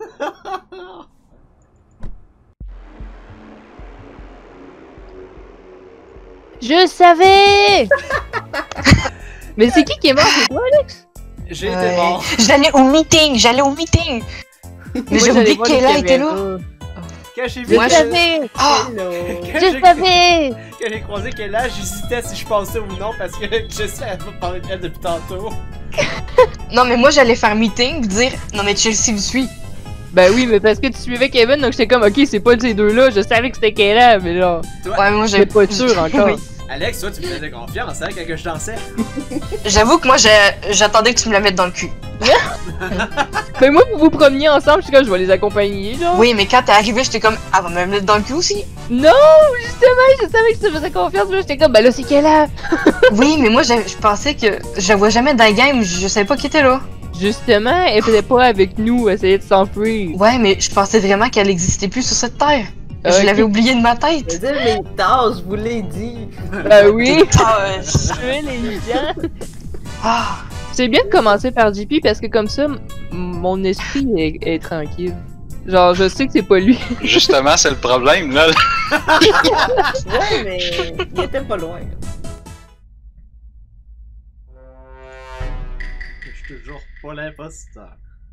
Je savais. Mais c'est qui qui est mort? C'est toi, Alex? J'ai été Ouais. mort. J'allais au meeting, j'allais au meeting. Mais j'ai oublié que Kayla était là. Quand j'ai vu Je Moi, que- je- savais. Ah! Hello. quand Je j'ai- savais. Quand j'ai croisé Kayla, j'hésitais si je passais ou non parce que je sais elle va parler d'elle depuis tantôt. Non, mais moi, j'allais faire meeting pis dire non, mais Chelsea vous suit. Ben oui, mais parce que tu suivais Kevin, donc j'étais comme, ok, c'est pas de ces deux-là, je savais que c'était Kayla, mais là, Toi, Ouais, moi, j'ai j'étais pas sûr encore. Oui. Alex, toi, tu me faisais confiance, hein, quand que je dansais. J'avoue que moi, j'ai- j'attendais que tu me la mettes dans le cul. Mais moi, vous vous promeniez ensemble, je suis comme, je vais les accompagner, genre. Oui, mais quand t'es arrivé, j'étais comme ah, va me la mettre dans le cul aussi. Non, justement, je savais que tu me faisais confiance, mais là, j'étais comme, ben là, c'est Kayla. Oui, mais moi, j'ai- je pensais que je la vois jamais dans la game, je savais pas qui était là. Justement, elle faisait pas avec nous, essayer de s'enfuir. Ouais, mais je pensais vraiment qu'elle existait plus sur cette terre. Ok. Je l'avais oubliée de ma Je tête. veux dire, mes tâches, je vous l'ai dit. Ben oui. Ah, Je suis les gens. ah. C'est bien de commencer par J P parce que comme ça, m- mon esprit est, est tranquille. Genre, je sais que c'est pas lui. Justement, c'est le problème, là. Ouais, mais il était pas loin. Je suis toujours pas l'imposteur.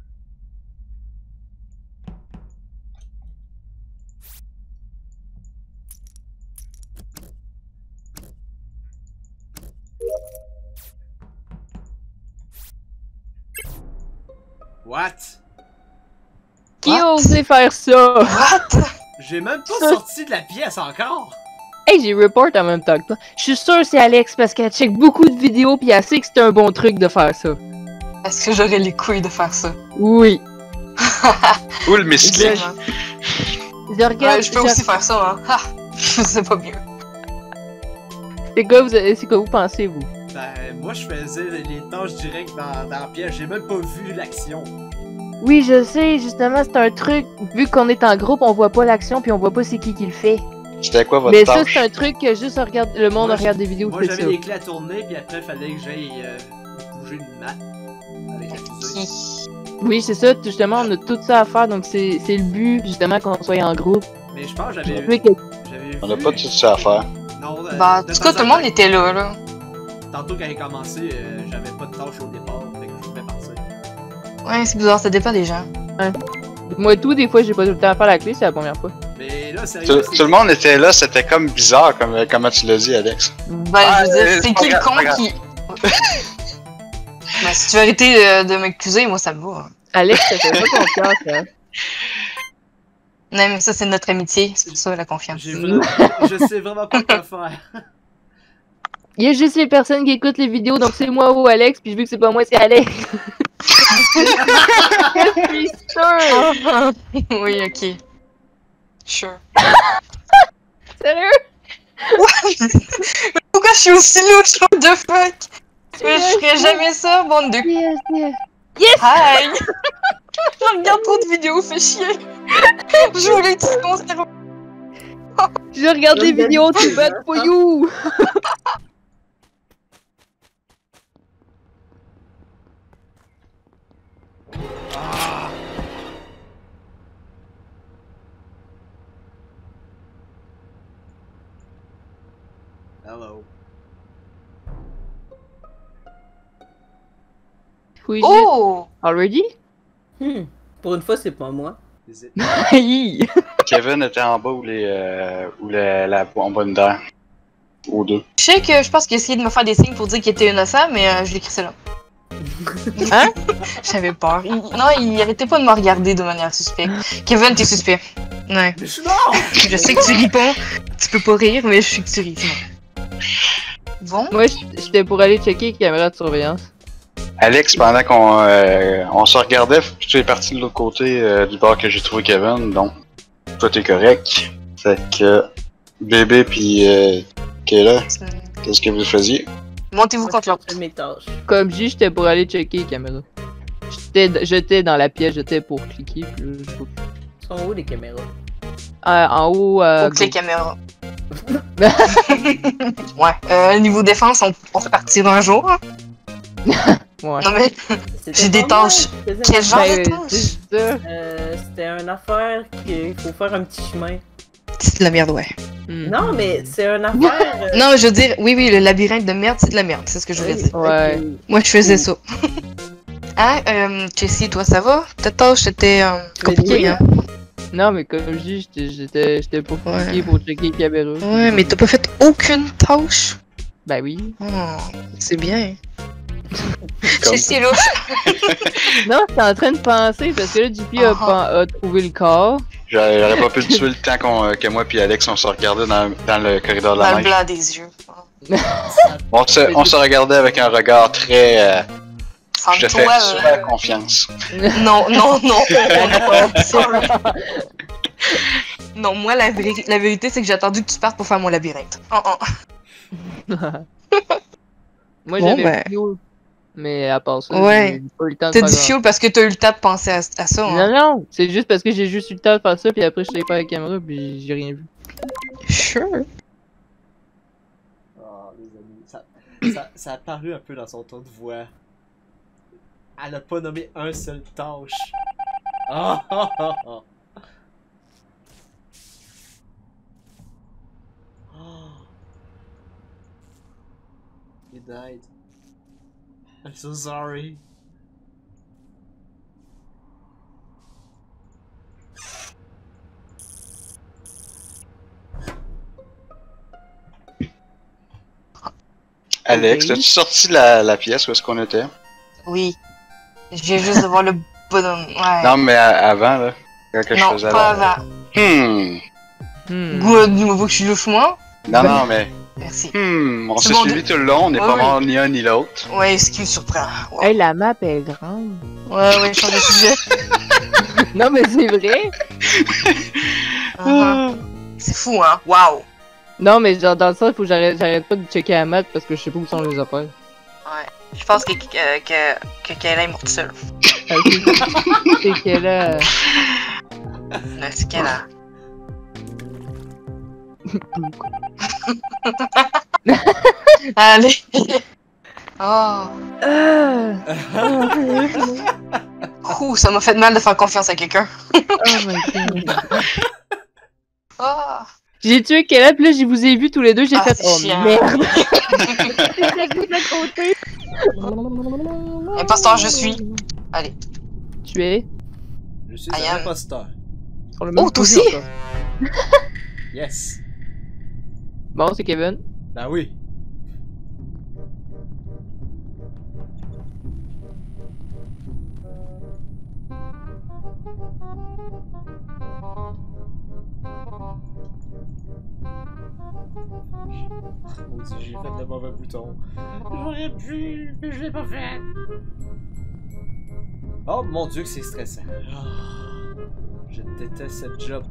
What? Qui What? a osé faire ça? What? J'ai même pas Ça- sorti de la pièce encore! Hey, j'ai report en même temps que toi. Je suis sûre que c'est Alex parce qu'elle check beaucoup de vidéos pis elle sait que c'est un bon truc de faire ça. Est-ce que j'aurais les couilles de faire ça? Oui. Ou le misclick. Vraiment. Je regarde. Ouais, je peux aussi faire ça, hein. Ah, c'est pas mieux. C'est quoi, vous, c'est quoi vous pensez, vous? Ben, moi, je faisais les tâches directes dans, dans la pièce, j'ai même pas vu l'action. Oui, je sais, justement, c'est un truc. Vu qu'on est en groupe, on voit pas l'action puis on voit pas c'est qui qui le fait. C'était quoi votre Mais ça, tâche? c'est un truc que juste regarde, le monde Moi, regarde des vidéos Moi, de j'avais ça. les clés à tourner, puis après, fallait que j'aille euh, bouger une map avec la fusée. Oui, c'est ça, justement, on a tout ça à faire, donc c'est c'est le but, justement, qu'on soit en groupe. Mais je pense que Je j'avais veux vu. que- J'avais On a vu- pas tout ça à faire. Non, euh, Bah, en de tout cas, temps tout le en monde temps, était là, là. Tantôt, quand j'ai commencé, euh, j'avais pas de tâche au départ, fait que je pouvais partir. Ouais, c'est bizarre, ça dépend des gens. Moi, tout, des fois, j'ai pas tout le temps à faire la clé, c'est la première fois. Mais là, Tout, sérieux, tout le monde était là, c'était comme bizarre, comme, comment tu l'as dit, Alex. Ben, Ah, je veux dire, euh, c'est c'est qui pas le grave, con pas grave. qui. Ben, si tu veux arrêter de, de m'accuser, moi, ça me va. Alex, ça fait pas confiance, hein. Non, mais ça, c'est notre amitié, c'est pour ça, la confiance. j'ai vraiment... je sais vraiment pas quoi faire. Il y a juste les personnes qui écoutent les vidéos, donc c'est moi ou Alex, puis vu que c'est pas moi, c'est Alex. Je suis sûre! Oui, ok. Sure. Sérieux? Pourquoi je suis aussi louche, what the fuck? Mais je ferais jamais ça, bande de. Yes, yes. Hi! Je regarde trop de vidéos, fais chier. Je voulais tout mon cerveau. Je regarde des vidéos, tu bad for you! Ah. Hello. Oui, Oh! already? Hmm. Pour une fois, c'est pas moi. Is it... Aïe! Kevin était en bas ou les, euh, ou la, la bonne d'air. Ou deux. Je sais que je pense qu'il essayait de me faire des signes pour dire qu'il était innocent, mais euh, je l'ai crissé là. Hein? J'avais peur. Il- Non, il arrêtait pas de me regarder de manière suspecte. Kevin, t'es suspect. Ouais. Mais je suis mort! Je sais que tu ris pas. Tu peux pas rire, mais je sais que tu ris. Bon. Moi, j'étais pour aller checker les caméras de surveillance. Alex, pendant qu'on euh, on se regardait, tu es parti de l'autre côté euh, du bar que j'ai trouvé Kevin, donc toi t'es correct. Fait que Bébé pis euh, Kayla, qu'est-ce que vous faisiez? Montez-vous contre Moi, l'autre. je fais mes tâches. Comme je dis, j'étais pour aller checker les caméras. J'étais j'étais dans la pièce, j'étais pour cliquer. Puis là, je- Ils sont où les caméras? Euh, en haut, euh, Faut que les caméras. Ouais. Euh, niveau défense, on, on fait partir un jour. Hein? ouais. Non mais, C'était J'ai des pas mal. tâches. Je faisais quel ma- genre Ben, de euh, tâche? c'est ça. Euh, C'était une affaire qu'il faut faire un petit chemin. C'est de la merde, ouais. Hmm. Non, mais c'est une affaire. euh, Non, je veux dire, oui, oui, le labyrinthe de merde, c'est de la merde, c'est ce que je voulais oui, dire. Ouais. ok. Moi, je faisais ça. Hein, euh, Jessie, toi, ça va? Ta tâche, c'était euh, compliqué, oui. hein? Non, mais comme je dis, j'étais- j'étais j'étais pour Ouais. cliquer pour checker les caméras. Ouais, mais t'as pas fait aucune tâche? Ben oui. Oh, c'est bien. Comme- Jessie, là. Non, j'étais en train de penser parce que là, J P a, Ah ah. pen- a trouvé le corps. J'aurais j'aurais pas pu le tuer le temps qu'on, euh, que moi puis Alex on se regardait dans, dans le corridor de Dans la le neige. blanc des yeux. On se, on se regardait avec un regard très. Euh, je te fais Femme-toi, super confiance. euh, Non, non, non. Sorry. Non, moi, la, véri- la vérité, c'est que j'ai attendu que tu partes pour faire mon labyrinthe. Oh, oh. Moi, Bon, j'avais ben. fio, mais à part ça, Ouais. j'ai pas eu le temps de T'as faire dit grand- fio parce que t'as eu le temps de penser à, à ça. Non, Hein? non, c'est juste parce que j'ai juste eu le temps de faire ça, puis après, je suis allé faire la caméra, puis j'ai rien vu. Sure. Oh, les amis, ça, ça, ça a paru un peu dans son ton de voix. Elle a pas nommé un seul tâche. Oh, oh, oh, oh. Oh. He died. I'm so sorry. Alex, Ok. as-tu sorti la, la pièce où est-ce qu'on était? Oui. Je viens juste de voir le bonhomme. Ouais. Non, mais à- avant, là, quand que je Non, faisais pas la... avant. Hmm. Hmm. Good, du nouveau que je suis louche, moi. Non, non, mais... Merci. Hmm. On C'est s'est bon, suivi de- tout le long, on n'est Ouais, pas oui. mort ni un ni l'autre. Ouais, ce qui me surprend. Ouais, Hey, la map est grande. ouais, ouais, change de sujet. Non, mais c'est vrai. Uh-huh. C'est fou, hein. Waouh. Non, mais genre, dans le sens, il faut que j'arrête j'arrête pas de checker la map parce que je sais pas où sont les affaires. Ouais. Je pense que, que, que, que Kayla est morte seule. Ah, c'est- C'est que là. Ouais, c'est Kayla. Allez. Oh. Ah! Ouh, ça m'a fait de mal de faire confiance à quelqu'un. Oh my god. Oh. J'ai tué Kayla, puis là, je vous ai vu tous les deux, j'ai Ah, fait c'est oh chiant. merde. J'ai de côté. Imposteur, je suis. Allez. Tu es Je suis I un am. imposteur. sur le même Oh, toi projet aussi? encore. Yes. Bon, c'est Kevin. Ben oui. Mon dieu, j'ai fait le mauvais bouton. J'aurais pu, mais je l'ai pas fait. Oh mon dieu que c'est stressant. Ah, je déteste cette job.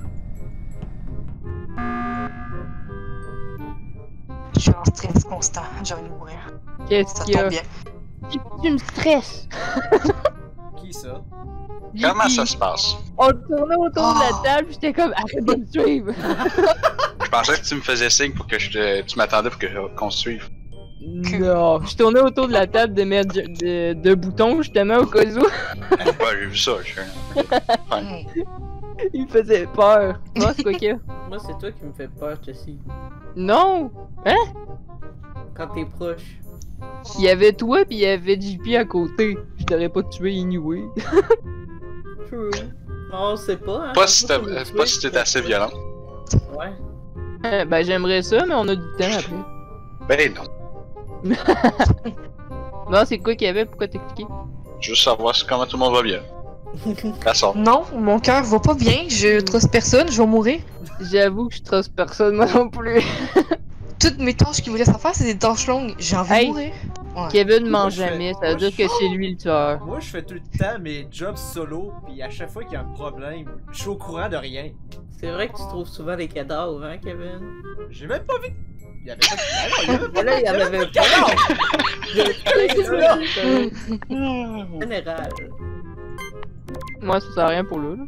Je suis en stress constant. J'ai envie de mourir. Qu'est-ce Ça qu'il y a? tombe bien. Tu, tu me stresses. Qui ça? Comment J P, ça se passe? On tournait autour de Oh. la table, j'étais comme arrête de me suivre. Je pensais que tu me faisais signe pour que je te... Tu m'attendais pour que qu'on se suive. Non, je tournais autour de la table de mettre de, de boutons justement au cas où. Ouais, j'ai vu ça. Je... Hmm. Il me faisait peur. Moi, c'est quoi qu'il y a? Moi, c'est toi qui me fais peur, Jessie. Non! Quand t'es proche. Il y avait toi pis il y avait J P à côté. Je t'aurais pas tué anyway. True. On sait pas, hein. Pas si t'as- Faut le pas si tuer. t'es assez violent. Ouais. Euh, ben j'aimerais ça, mais on a du temps après. Ben non. Non, c'est quoi qu'il y avait? Pourquoi t'expliquer? Juste savoir si- comment tout le monde va bien. La sorte. Non, mon cœur va pas bien. Je trosse personne. Je vais mourir. J'avoue que je trace personne moi non plus. Toutes mes tâches qui me restent à faire, c'est des tâches longues. J'ai envie Hey. de mourir. Ouais. Kevin Moi, mange je fais- jamais, ça moi, veut dire je- que c'est lui le tueur. Moi, je fais tout le temps mes jobs solo, puis à chaque fois qu'il y a un problème, je suis au courant de rien. C'est vrai que tu trouves souvent des cadavres, hein, Kevin? J'ai même pas vu. Il y avait pas de. Ah non, il y avait Mais là, il y en avait pas. Il y avait plein de général. Moi, ça sert à rien pour là. là.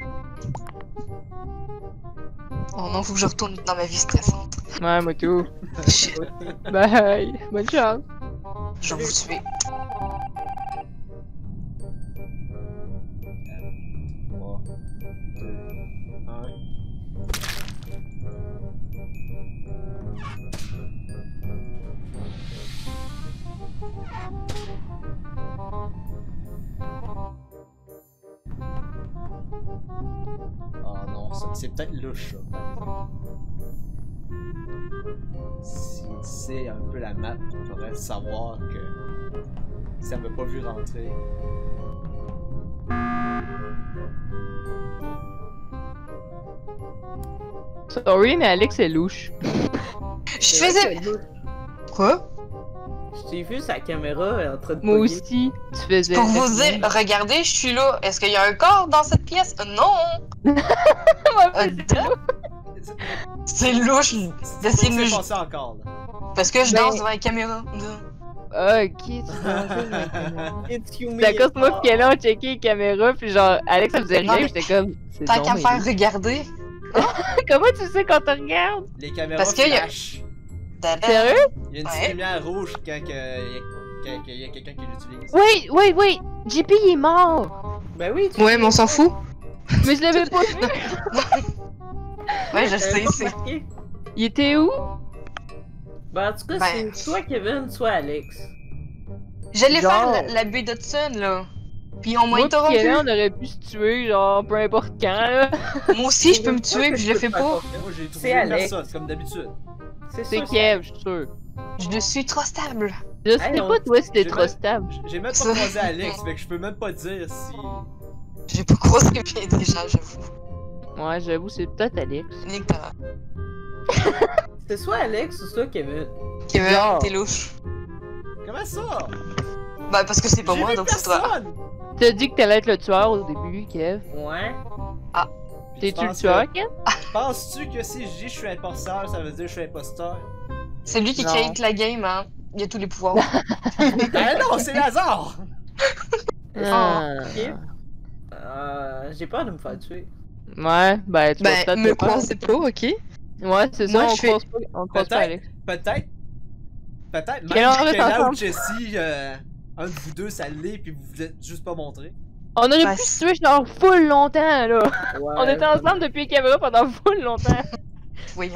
Oh non, faut que je retourne dans ma vie stressante. Ouais, moi tout. Shit, Bye. Bonne chance. je vais vous tuer. trois, deux, un. Ah non, ça- c'est peut-être louche, ça. Si tu sais un peu la map, tu devrais savoir que ça m'a pas vu rentrer. Sorry, mais Alex est louche. Je faisais. Quoi? Je t'ai vu sa caméra en train de Moi bugger. aussi, tu faisais. Pour vous dire, regardez, je suis là. Est-ce qu'il y a un corps dans cette pièce? Non! Euh, C'est louche d'essayer de me. C'est passé encore, là. Parce que je Ben- danse devant la caméra. Ah, ok, tu dansais dans la caméra. It's you, C'est à me. cause que moi pis Kayla on checké les caméras pis genre Alex ça faisait rien Non, mais- pis j'étais comme c'est Tant donc qu'à me mais faire louche. regarder. Comment tu sais quand tu regardes? Les caméras Parce que y a- flash. Sérieux? Il y a une Ouais. petite lumière rouge quand que- y a- quand qu'il y a quelqu'un qui l'utilise. Wait, wait, wait! J P il est mort! Ben oui, tu Ouais, mais on s'en fout. Mais je l'avais pas vu! Ouais, je t'avais sais, pas c'est. remarqué. Il était où? Ben en tout cas, Ben- c'est soit Kevin, soit Alex. J'allais Genre- faire la, la baie d'Hudson, là. Puis on m'a Moi pis interrompu. Kayla on aurait pu se tuer genre peu importe quand là. Moi aussi, je peux me tuer, puis je le fais pas. Moi j'ai trouvé C'est Alex. personne, comme d'habitude. C'est C'est sûr, Kev, je suis sûr. Je suis trop stable. Je Hey, sais on- pas toi si t'es j'ai trop même- stable. J'ai même pas Ça- croisé Alex, fait que je peux même pas dire si. J'ai pas croisé bien déjà, j'avoue. Ouais, j'avoue, c'est peut-être Alex. Nick, t'as. C'est soit Alex ou soit Kevin. Kevin, Genre. t'es louche. Comment ça? Bah, parce que c'est pas J'ai moi, vu donc c'est toi. personne! T'as dit que t'allais être le tueur au début, Kev. Ouais. Puis T'es-tu tu le penses tueur, que- Kev? Penses-tu que si je dis je suis imposteur, ça veut dire que je suis imposteur? C'est lui qui Non. crée la game, hein. Il a tous les pouvoirs. Ben non, c'est Lazare! Ah. Ok. Euh, j'ai peur de me faire tuer. Ouais, ben tu vas Ben, peut-être me le faire. croisez pas, ok? Ouais, c'est ça, Moi, on je fais- croise pas, on croise pas Peut-être. Alex. Peut-être. Peut-être Quelle heure même est que là ou ensemble? Jessie, euh, un de vous deux, ça l'est, puis vous vous êtes juste pas montré. On aurait Ben, pu se tuer genre full longtemps là. Ouais. On était ensemble depuis les caméras pendant full longtemps. Voyons.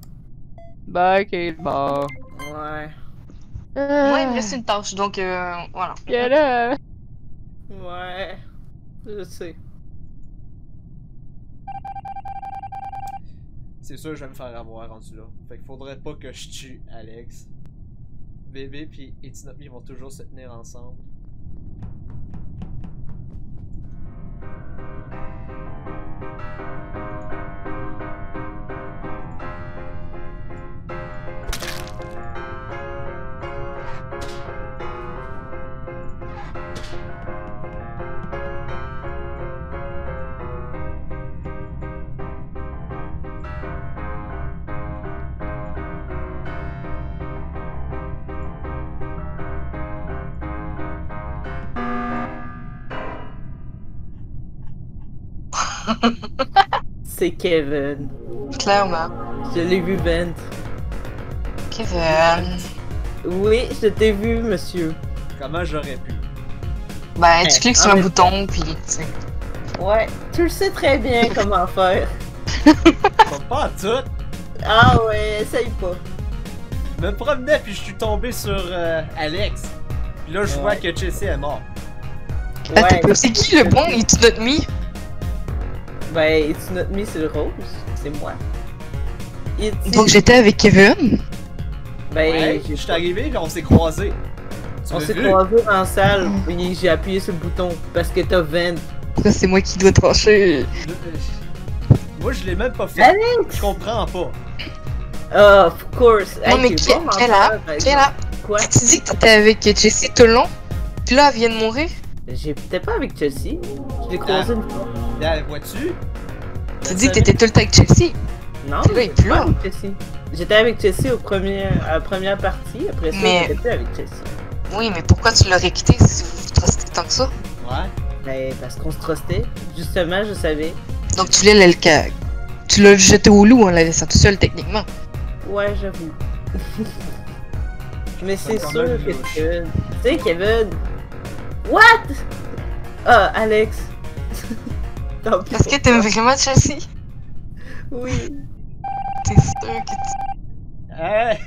Bah ok, bah. Ouais. Moi, il me reste une tâche, donc euh, voilà. Que là. Ouais. Je sais. C'est sûr, je vais me faire avoir rendu là. Fait qu'il faudrait pas que je tue Alex. Bébé puis Etinopi vont toujours se tenir ensemble. C'est Kevin. Clairement. Je l'ai vu, Ben. Kevin. Oui, je t'ai vu, monsieur. Comment j'aurais pu? Ben, tu Eh, cliques en sur un même- bouton, puis tu sais. Ouais, tu le sais très bien comment faire. Pas, pas en tout! Ah ouais, essaye pas. Je me promenais puis je suis tombé sur euh, Alex. Puis là, je Ouais. vois que Jessie est mort. Attends Ouais. un peu, c'est qui le bon It's Not Me? Ben, It's Not Me, c'est le rose. C'est moi. It's- Donc j'étais avec Kevin. Ben, Ouais, j'ai je suis arrivé puis on s'est croisés. Tu On m'as s'est vu? croisés en salle, et j'ai appuyé sur le bouton parce que t'as vingt. Pourquoi c'est moi qui dois trancher? Je- Moi, je l'ai même pas fait. Alex! Je comprends pas. Ah, of course. Non, Hey, mais t'es qui- bon menteur, quelle app? par Quelle exemple. app? Quoi? Tu dis que t'étais avec Jessie tout le long? Puis là, elle vient de mourir? J'étais pas avec Chelsea. Je l'ai croisé une fois. Là, vois-tu? Tu dis que t'étais tout le temps avec Chelsea. Non, C'est là, il est plus pas là. avec Chelsea. J'étais avec Chelsea au premier, à la première partie, après ça, Mais- j'étais plus avec Chelsea. Oui, mais pourquoi tu l'aurais quitté si vous trustez tant que ça? Ouais. Ben, parce qu'on se trustait. Justement, je savais. Donc tu voulais le... le- Tu l'as jeté au loup en la laissant tout seul, techniquement. Ouais, j'avoue. Mais c'est quand sûr même que louche. Kevin... Tu sais, Kevin... What? Ah, Alex. Tant pis Est-ce pour que t'aimes toi. vraiment Chelsea? Oui. T'es sûr que tu... Hey!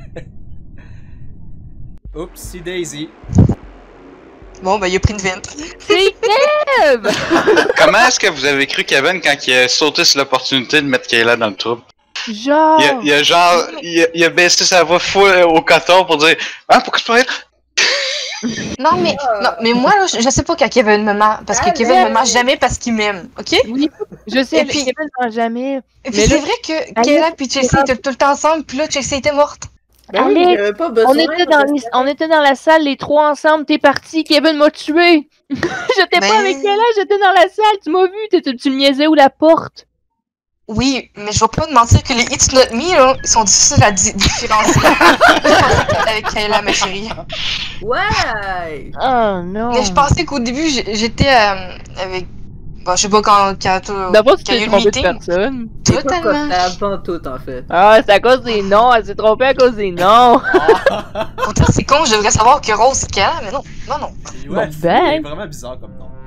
Oupsie Daisy. Bon, ben il a pris une vente. C'est Kev! Comment est-ce que vous avez cru Kevin quand il a sauté sur l'opportunité de mettre Kayla dans le trouble? Genre... Il a, il a genre, il a, il a baissé sa voix full au coton pour dire ah pourquoi je peux être. Non, mais, non, mais moi, là, je je sais pas quand Kevin me ment. Parce que Ah, Kevin mais- me ment jamais parce qu'il m'aime, ok? Oui, je sais, Et mais puis- Kevin ne jamais. Et puis Mais c'est là- vrai que Alex, Kayla puis Chelsea c'est étaient tout le temps ensemble, puis là, Chelsea était morte. Ben oui, Alex, j'avais pas besoin. On était, dans parce les- que- on était dans la salle, les trois ensemble, t'es parti, Kevin m'a tué! J'étais Ben- pas avec elle, j'étais dans la salle, tu m'as vu, t'es- tu, tu me niaisais où la porte? Oui, mais je vais pas te mentir que les It's Not Me, là, ils sont difficiles à di- différencier. Avec Kayla, ma chérie. Ouais! Oh non! Mais je pensais qu'au début, j'ai- j'étais euh, avec... Bon, je sais pas quand, quand, quand D'abord, tu qu'il y a t'es eu le trompé de meeting. personne. C'est pas Totalement. comptable, pas tout en fait. Ah, c'est à cause des noms, elle s'est trompée à cause des noms. Pourtant, c'est con, je devrais savoir que Rose, c'est Kayla, mais non, non, non. Ouais, Bon, fou, ben. il est vraiment bizarre comme nom.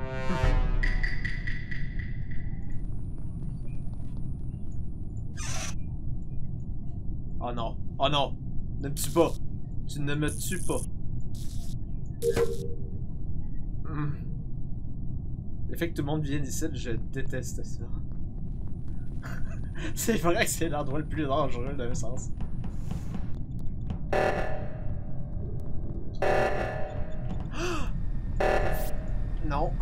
Oh non, oh non, ne me tue pas. Tu ne me tues pas. Hmm. Le fait que tout le monde vienne ici, je déteste ça. C'est vrai que c'est l'endroit le plus dangereux d'un sens. Non.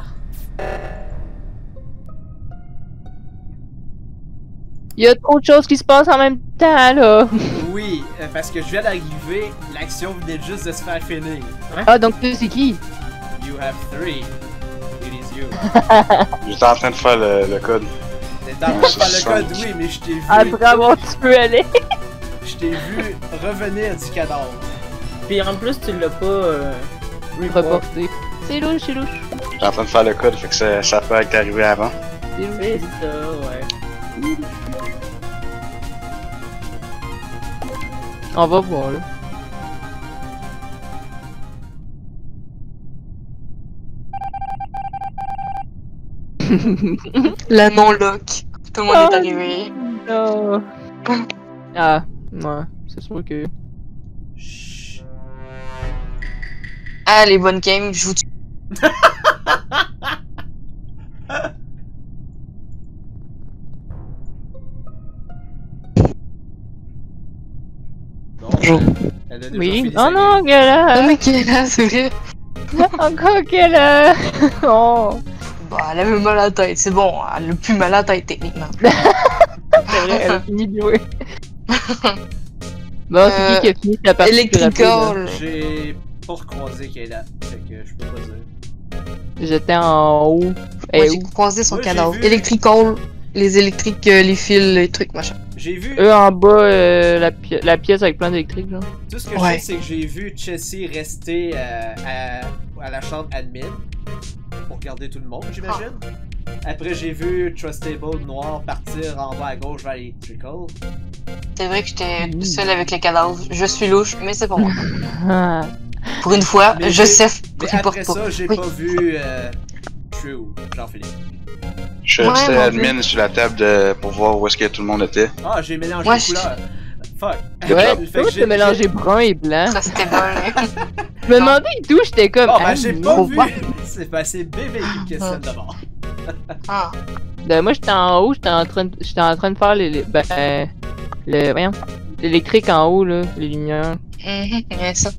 Il y a trop de choses qui se passent en même temps, là. Oui, euh, parce que je viens d'arriver, l'action venait juste de se faire finir. Ah, donc tu sais qui? You have three. It is you. J'étais en train de faire le, le code. T'es en train de faire le code, oui, mais je t'ai vu. Après avoir tué aller. Je t'ai vu revenir du cadavre. Puis en plus, tu l'as pas. Euh, report. Reporté. C'est louche, c'est louche. J'étais en train de faire le code, fait que ça, ça peut être arrivé avant. C'est louche. C'est ça, ouais. On va voir, là. La non-lock. Tout le monde est arrivé. Non. Ah, ouais, c'est sûr que... Chut. Ah, les bonnes games, je vous tue. Bon, Bonjour. elle a déjà Oui. fini Oh sa non, game. Oh, Gala! mais Kayla, c'est vrai. Encore Gala! Oh! Bah, elle avait mal à la tête, c'est bon. Elle a plus mal à la tête, techniquement. C'est vrai, elle a fini de jouer. Bon, c'est Euh, qui qui a fini sa partie? Electrical. J'ai pas recroisé Kayla, fait que je peux pas dire. J'étais en haut. Moi, Et j'ai où? croisé son Moi, j'ai cadavre. vu- Electrical, les électriques, euh, les fils, les trucs, machin. J'ai vu, Eux en bas, euh, la, pi- la pièce avec plein d'électrique, genre. tout ce que Ouais. je sais, c'est que j'ai vu Chelsea rester euh, à, à la chambre admin pour garder tout le monde, j'imagine. Après, j'ai vu Trustable Noir partir en bas à gauche vers Electrical. C'est vrai que j'étais seule avec les cadavres. Je suis louche, mais c'est pas moi. Ah. Pour une fois, Mais je j'ai- sais Mais qui porte après pas. ça, j'ai Oui. pas vu euh, True, Jean-Philippe. Je suis Ouais, resté mon admin sur la table de, pour voir où est-ce que tout le monde était. Ah, j'ai mélangé Ouais, les je- couleurs. Fuck. Ouais, Fait que toi, j'ai- t'as mélangé brun et blanc. Ça, c'était bon. hein. Je me demandais d'où j'étais comme. Bon, ben ah, j'ai non, pas vu. pas. C'est ben, c'est bébé qui me questionne d'abord. Ah. Ben, moi, j'étais en haut, j'étais en train de, j'étais en train de faire les, les- ben, euh, le, voyons, l'électrique en haut, là, les lumières. Mhm, yeah, ça.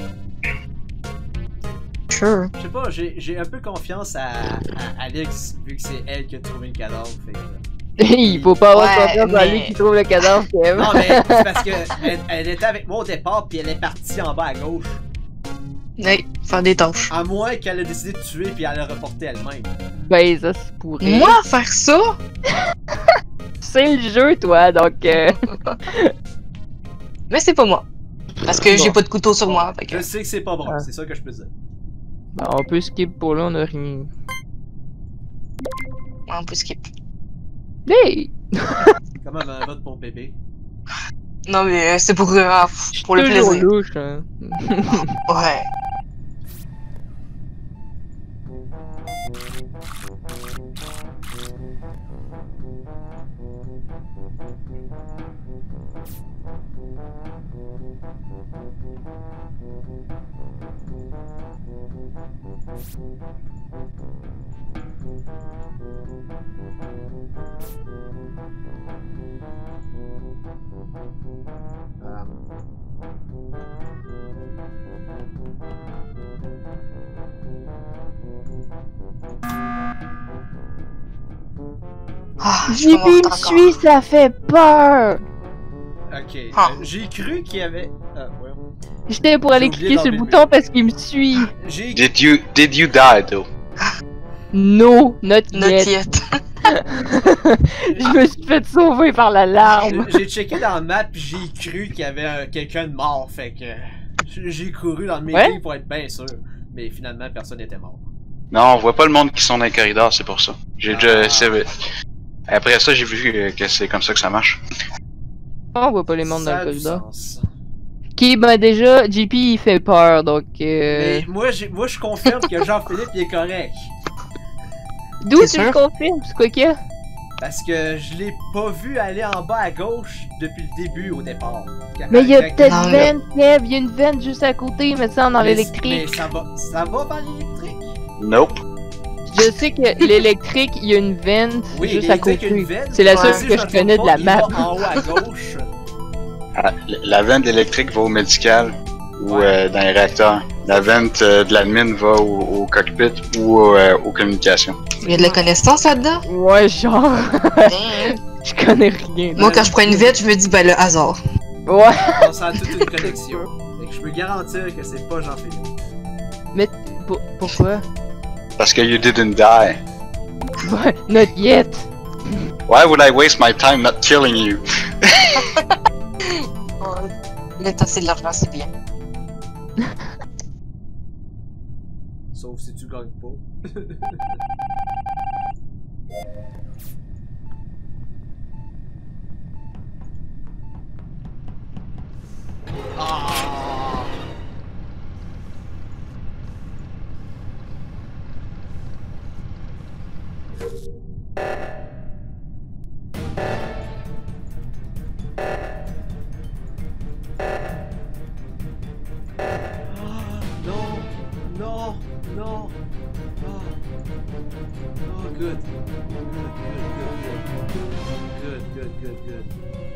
Sure. Je sais pas, j'ai j'ai un peu confiance à, à Alex vu que c'est elle qui a trouvé le cadavre. Fait que... Il faut pas avoir Ouais, confiance à mais- lui qui trouve le cadavre, Kev. Non, mais c'est parce que elle, elle était avec moi au départ, puis elle est partie en bas à gauche. Ouais, faire des tâches. À moins qu'elle ait décidé de tuer, puis elle l'a reporté elle-même. Ben, ça, c'est pourri. Moi, faire ça? sais le jeu, toi, donc. Euh... Mais c'est pas moi. Parce que Bon. j'ai pas de couteau sur moi. Fait que... Je sais que c'est pas bon, Ah. c'est ça que je peux dire. Bon, on peut skip pour là, on a rien. Ouais, on peut skip. Hey! Comment un vote pour bébé? Non, mais euh, c'est pour, euh, pour le Toujours plaisir. louche, hein. Ouais. Ah, je J P m'en me encore. suit, ça fait peur! Ok, Ah. euh, j'ai cru qu'il y avait... Ah, ouais. J'étais pour aller J'ai oublié cliquer sur le d'enlever bouton parce qu'il me suit. J'ai... Did you, did you die, though? No, not Not yet. yet. Je me suis fait sauver par la larme. J'ai checké dans la map pis j'ai cru qu'il y avait euh, quelqu'un de mort, fait que... j'ai- J'ai couru dans le meeting Ouais? pour être bien sûr. Mais finalement, personne n'était mort. Non, on voit pas le monde qui sont dans les corridors, c'est pour ça. J'ai Ah. déjà... c'est- Après ça, j'ai vu euh, que c'est comme ça que ça marche. On voit pas les mondes Ça dans a le du corridor. sens. Qui, ben déjà, J P il fait peur, donc euh... Mais moi, j'ai- moi, je confirme que Jean-Philippe, il est correct. D'où C'est tu le sûr? confirmes? C'est quoi qu'il y a? Parce que je l'ai pas vu aller en bas à gauche depuis le début au départ. Mais il y a Quand- peut-être Non, une mais- vente, Kev, il y a une vente juste à côté, mais ça dans Mais- l'électrique. Mais ça va, ça va par l'électrique? Nope. Je sais que l'électrique, il y a une vente Oui, juste à l'électrique, il y a une côté. veine. C'est la Ouais. seule Si que me je trompe connais de pas, la il map. va en haut à gauche. Ah, la vente électrique va au médical ou Ouais. euh, dans les réacteurs. La vente euh, de l'admin va au, au cockpit ou euh, aux communications. Il y a de la connaissance là-dedans? Ouais, genre, Damn. je connais rien. Moi, quand je prends une vette, je me dis, ben, le hasard. Ouais, On sent toute une connexion. Fait que je peux garantir que c'est pas Jean-Philippe. mais pour- pourquoi? Parce que you didn't die. Ouais, not yet. Why would I waste my time not killing you? Le temps, c'est de l'argent, c'est bien. Sauf si tu gagnes pas. Ah! Ah, non, non, non. Oh, oh good. Good, good, good, good. Good, good, good, good.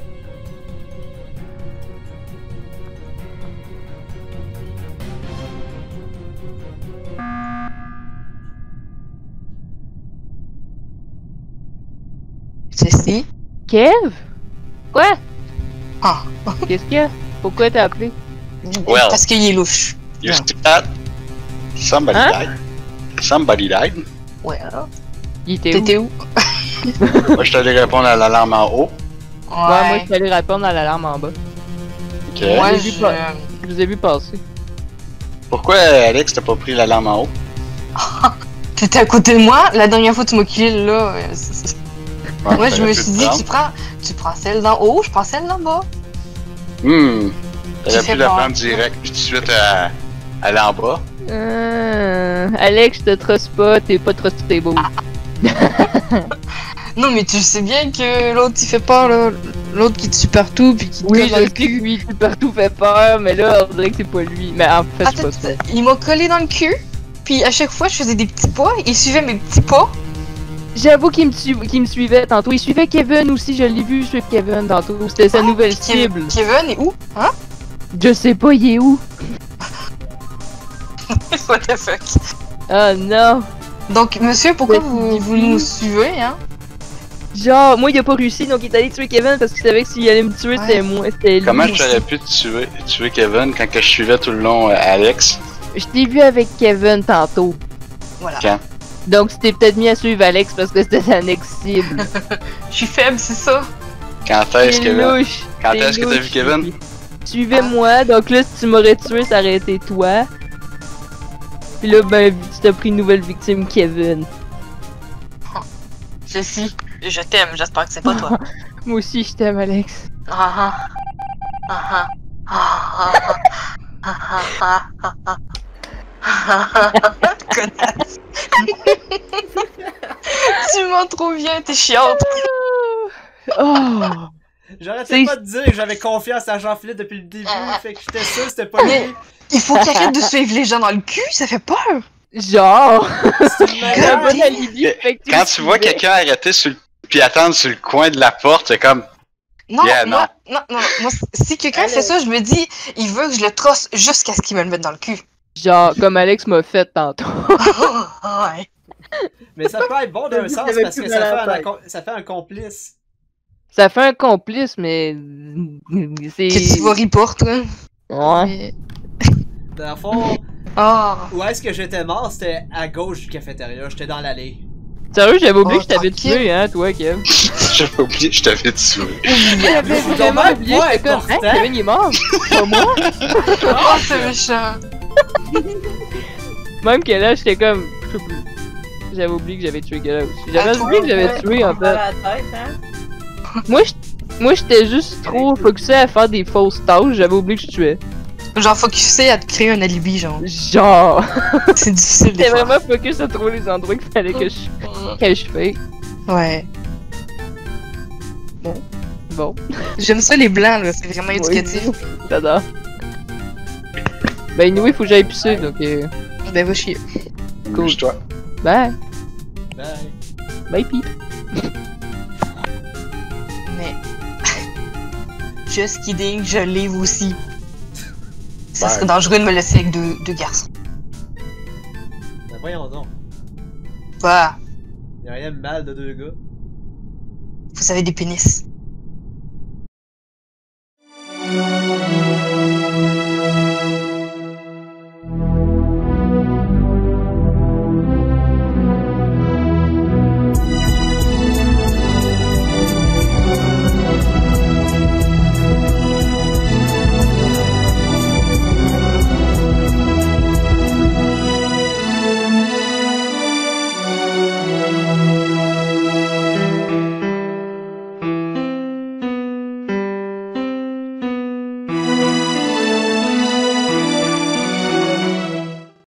Ceci. Kev? Quoi? Ah. Qu'est-ce qu'il y a? Pourquoi t'as appelé? Well. Parce qu'il est louche. You Yeah. see that? Somebody Hein? died. Somebody died. Ouais. Il était où? T'étais où? Moi, je t'allais répondre à l'alarme en haut. Ouais, moi je suis allé répondre à l'alarme en bas. Ok. Moi, J'ai vu je... pas. Je vous ai vu passer. Pourquoi, Alex, t'as pas pris l'alarme en haut? T'étais à côté de moi, la dernière fois tu m'as kill là. euh, c'est- c'est- Ouais, Moi je t'aurais me pu suis te dit, prendre. tu prends, tu prends celle d'en haut, je prends celle d'en bas. Hmm. J'ai T'aurais fait pu la peur. prendre direct, puis tout de suite à, aller en bas. Euh... Alex, je te truste pas, t'es pas trustable. Non mais tu sais bien que l'autre il fait peur là. L'autre qui te tue partout puis qui te Oui, colle je dans le sais que cul. lui, tout partout fait peur, mais là, on dirait que c'est pas lui. Mais en fait, c'est Attends, pas ça. il m'a collé dans le cul. Puis à chaque fois je faisais des petits pas, il suivait mes petits pas. J'avoue qu'il me, su- qu'il me suivait tantôt. Il suivait Kevin aussi, je l'ai vu suivre Kevin tantôt. C'était sa Ah, nouvelle puis Kev- cible. Kevin est où? Hein? Je sais pas, il est où? What the fuck? Oh non! Donc monsieur, pourquoi Mais- vous, vous nous suivez hein? Genre, moi il a pas réussi, donc il est allé tuer Kevin parce qu'il savait que s'il allait me tuer, Ouais. c'était moi, c'était lui. Comment aussi. j'aurais pu te tuer, tuer Kevin quand que je suivais tout le long euh, Alex? Je t'ai vu avec Kevin tantôt. Voilà. Quand? Donc tu t'es peut-être mis à suivre Alex parce que c'était ta next cible. Je suis faible, c'est ça? Quand est-ce T'es que louche. Quand T'es est-ce que t'as louche, vu Kevin? Yuki. Suivez-moi, donc là si tu m'aurais tué, ça aurait été toi. Puis là, ben, tu t'as pris une nouvelle victime, Kevin. Jessie, je t'aime, j'espère que c'est pas toi. Moi aussi, je t'aime, Alex. Ah ah. Ah ah. Ah ah. Ah ah. Ah ah. Connasse. Tu mens trop bien, t'es chiante. Oh! J'arrêtais C'est- pas de dire que j'avais confiance à Jean-Philippe depuis le début, fait que j'étais sûr que c'était pas Mais- lui. Il faut qu'il arrête de suivre les gens dans le cul, ça fait peur. Genre! C'est une C'est un manière- bon alibi, fait que tu Quand le tu vois suivais. quelqu'un arrêter sur le... puis attendre sur le coin de la porte, c'est comme... Non, Yeah, moi, non, non, moi, si quelqu'un fait ça, je me dis, il veut que je le trosse jusqu'à ce qu'il me le mette dans le cul. Genre, comme Alex m'a fait tantôt. Ouais. Mais ça peut être bon T'as d'un dit sens qu'il y avait parce que plus ça mal à fait, la un, tête. accom- ça fait un complice. Ça fait un complice, mais. C'est. Que tu vas report, toi. Ouais. Dans le fond, Ah. où est-ce que j'étais mort, c'était à gauche du cafétéria, j'étais dans l'allée. Sérieux, j'avais oublié Oh, que je t'avais tranquille. tué, hein, toi, Kev. J'avais oublié, je t'avais tué. J'avais c'est vraiment dommage, oublié, moi, j'étais comme, hein, important. Kevin il est mort. Pas moi. Oh, c'est méchant. Même que là, j'étais comme. Je sais plus. J'avais oublié que j'avais tué Gala aussi. J'avais Ah, oublié que j'avais Ouais, tué, en on va fait. à la tête, hein? Moi, je- Moi, j'étais juste trop focusé à faire des fausses tâches, j'avais oublié que je tuais. Genre, faut que tu sais à te créer un alibi, genre. Genre. C'est difficile des J'étais fois. vraiment focus à trouver les endroits qu'il fallait que je. que je fais. Ouais. Bon. J'aime ça les blancs, là, c'est vraiment Oui. éducatif. J'adore. Ben, anyway, faut que j'aille pisser, donc. Euh... Ben, va chier. Cool. Bouge-toi. Bye. Bye. Bye, Pip. Mais. Just kidding, je livre aussi. Ça Bye. serait dangereux de me laisser avec deux, deux garçons. Ben voyons donc. Bah, Y'a rien de mal de deux gars. vous avez des pénis.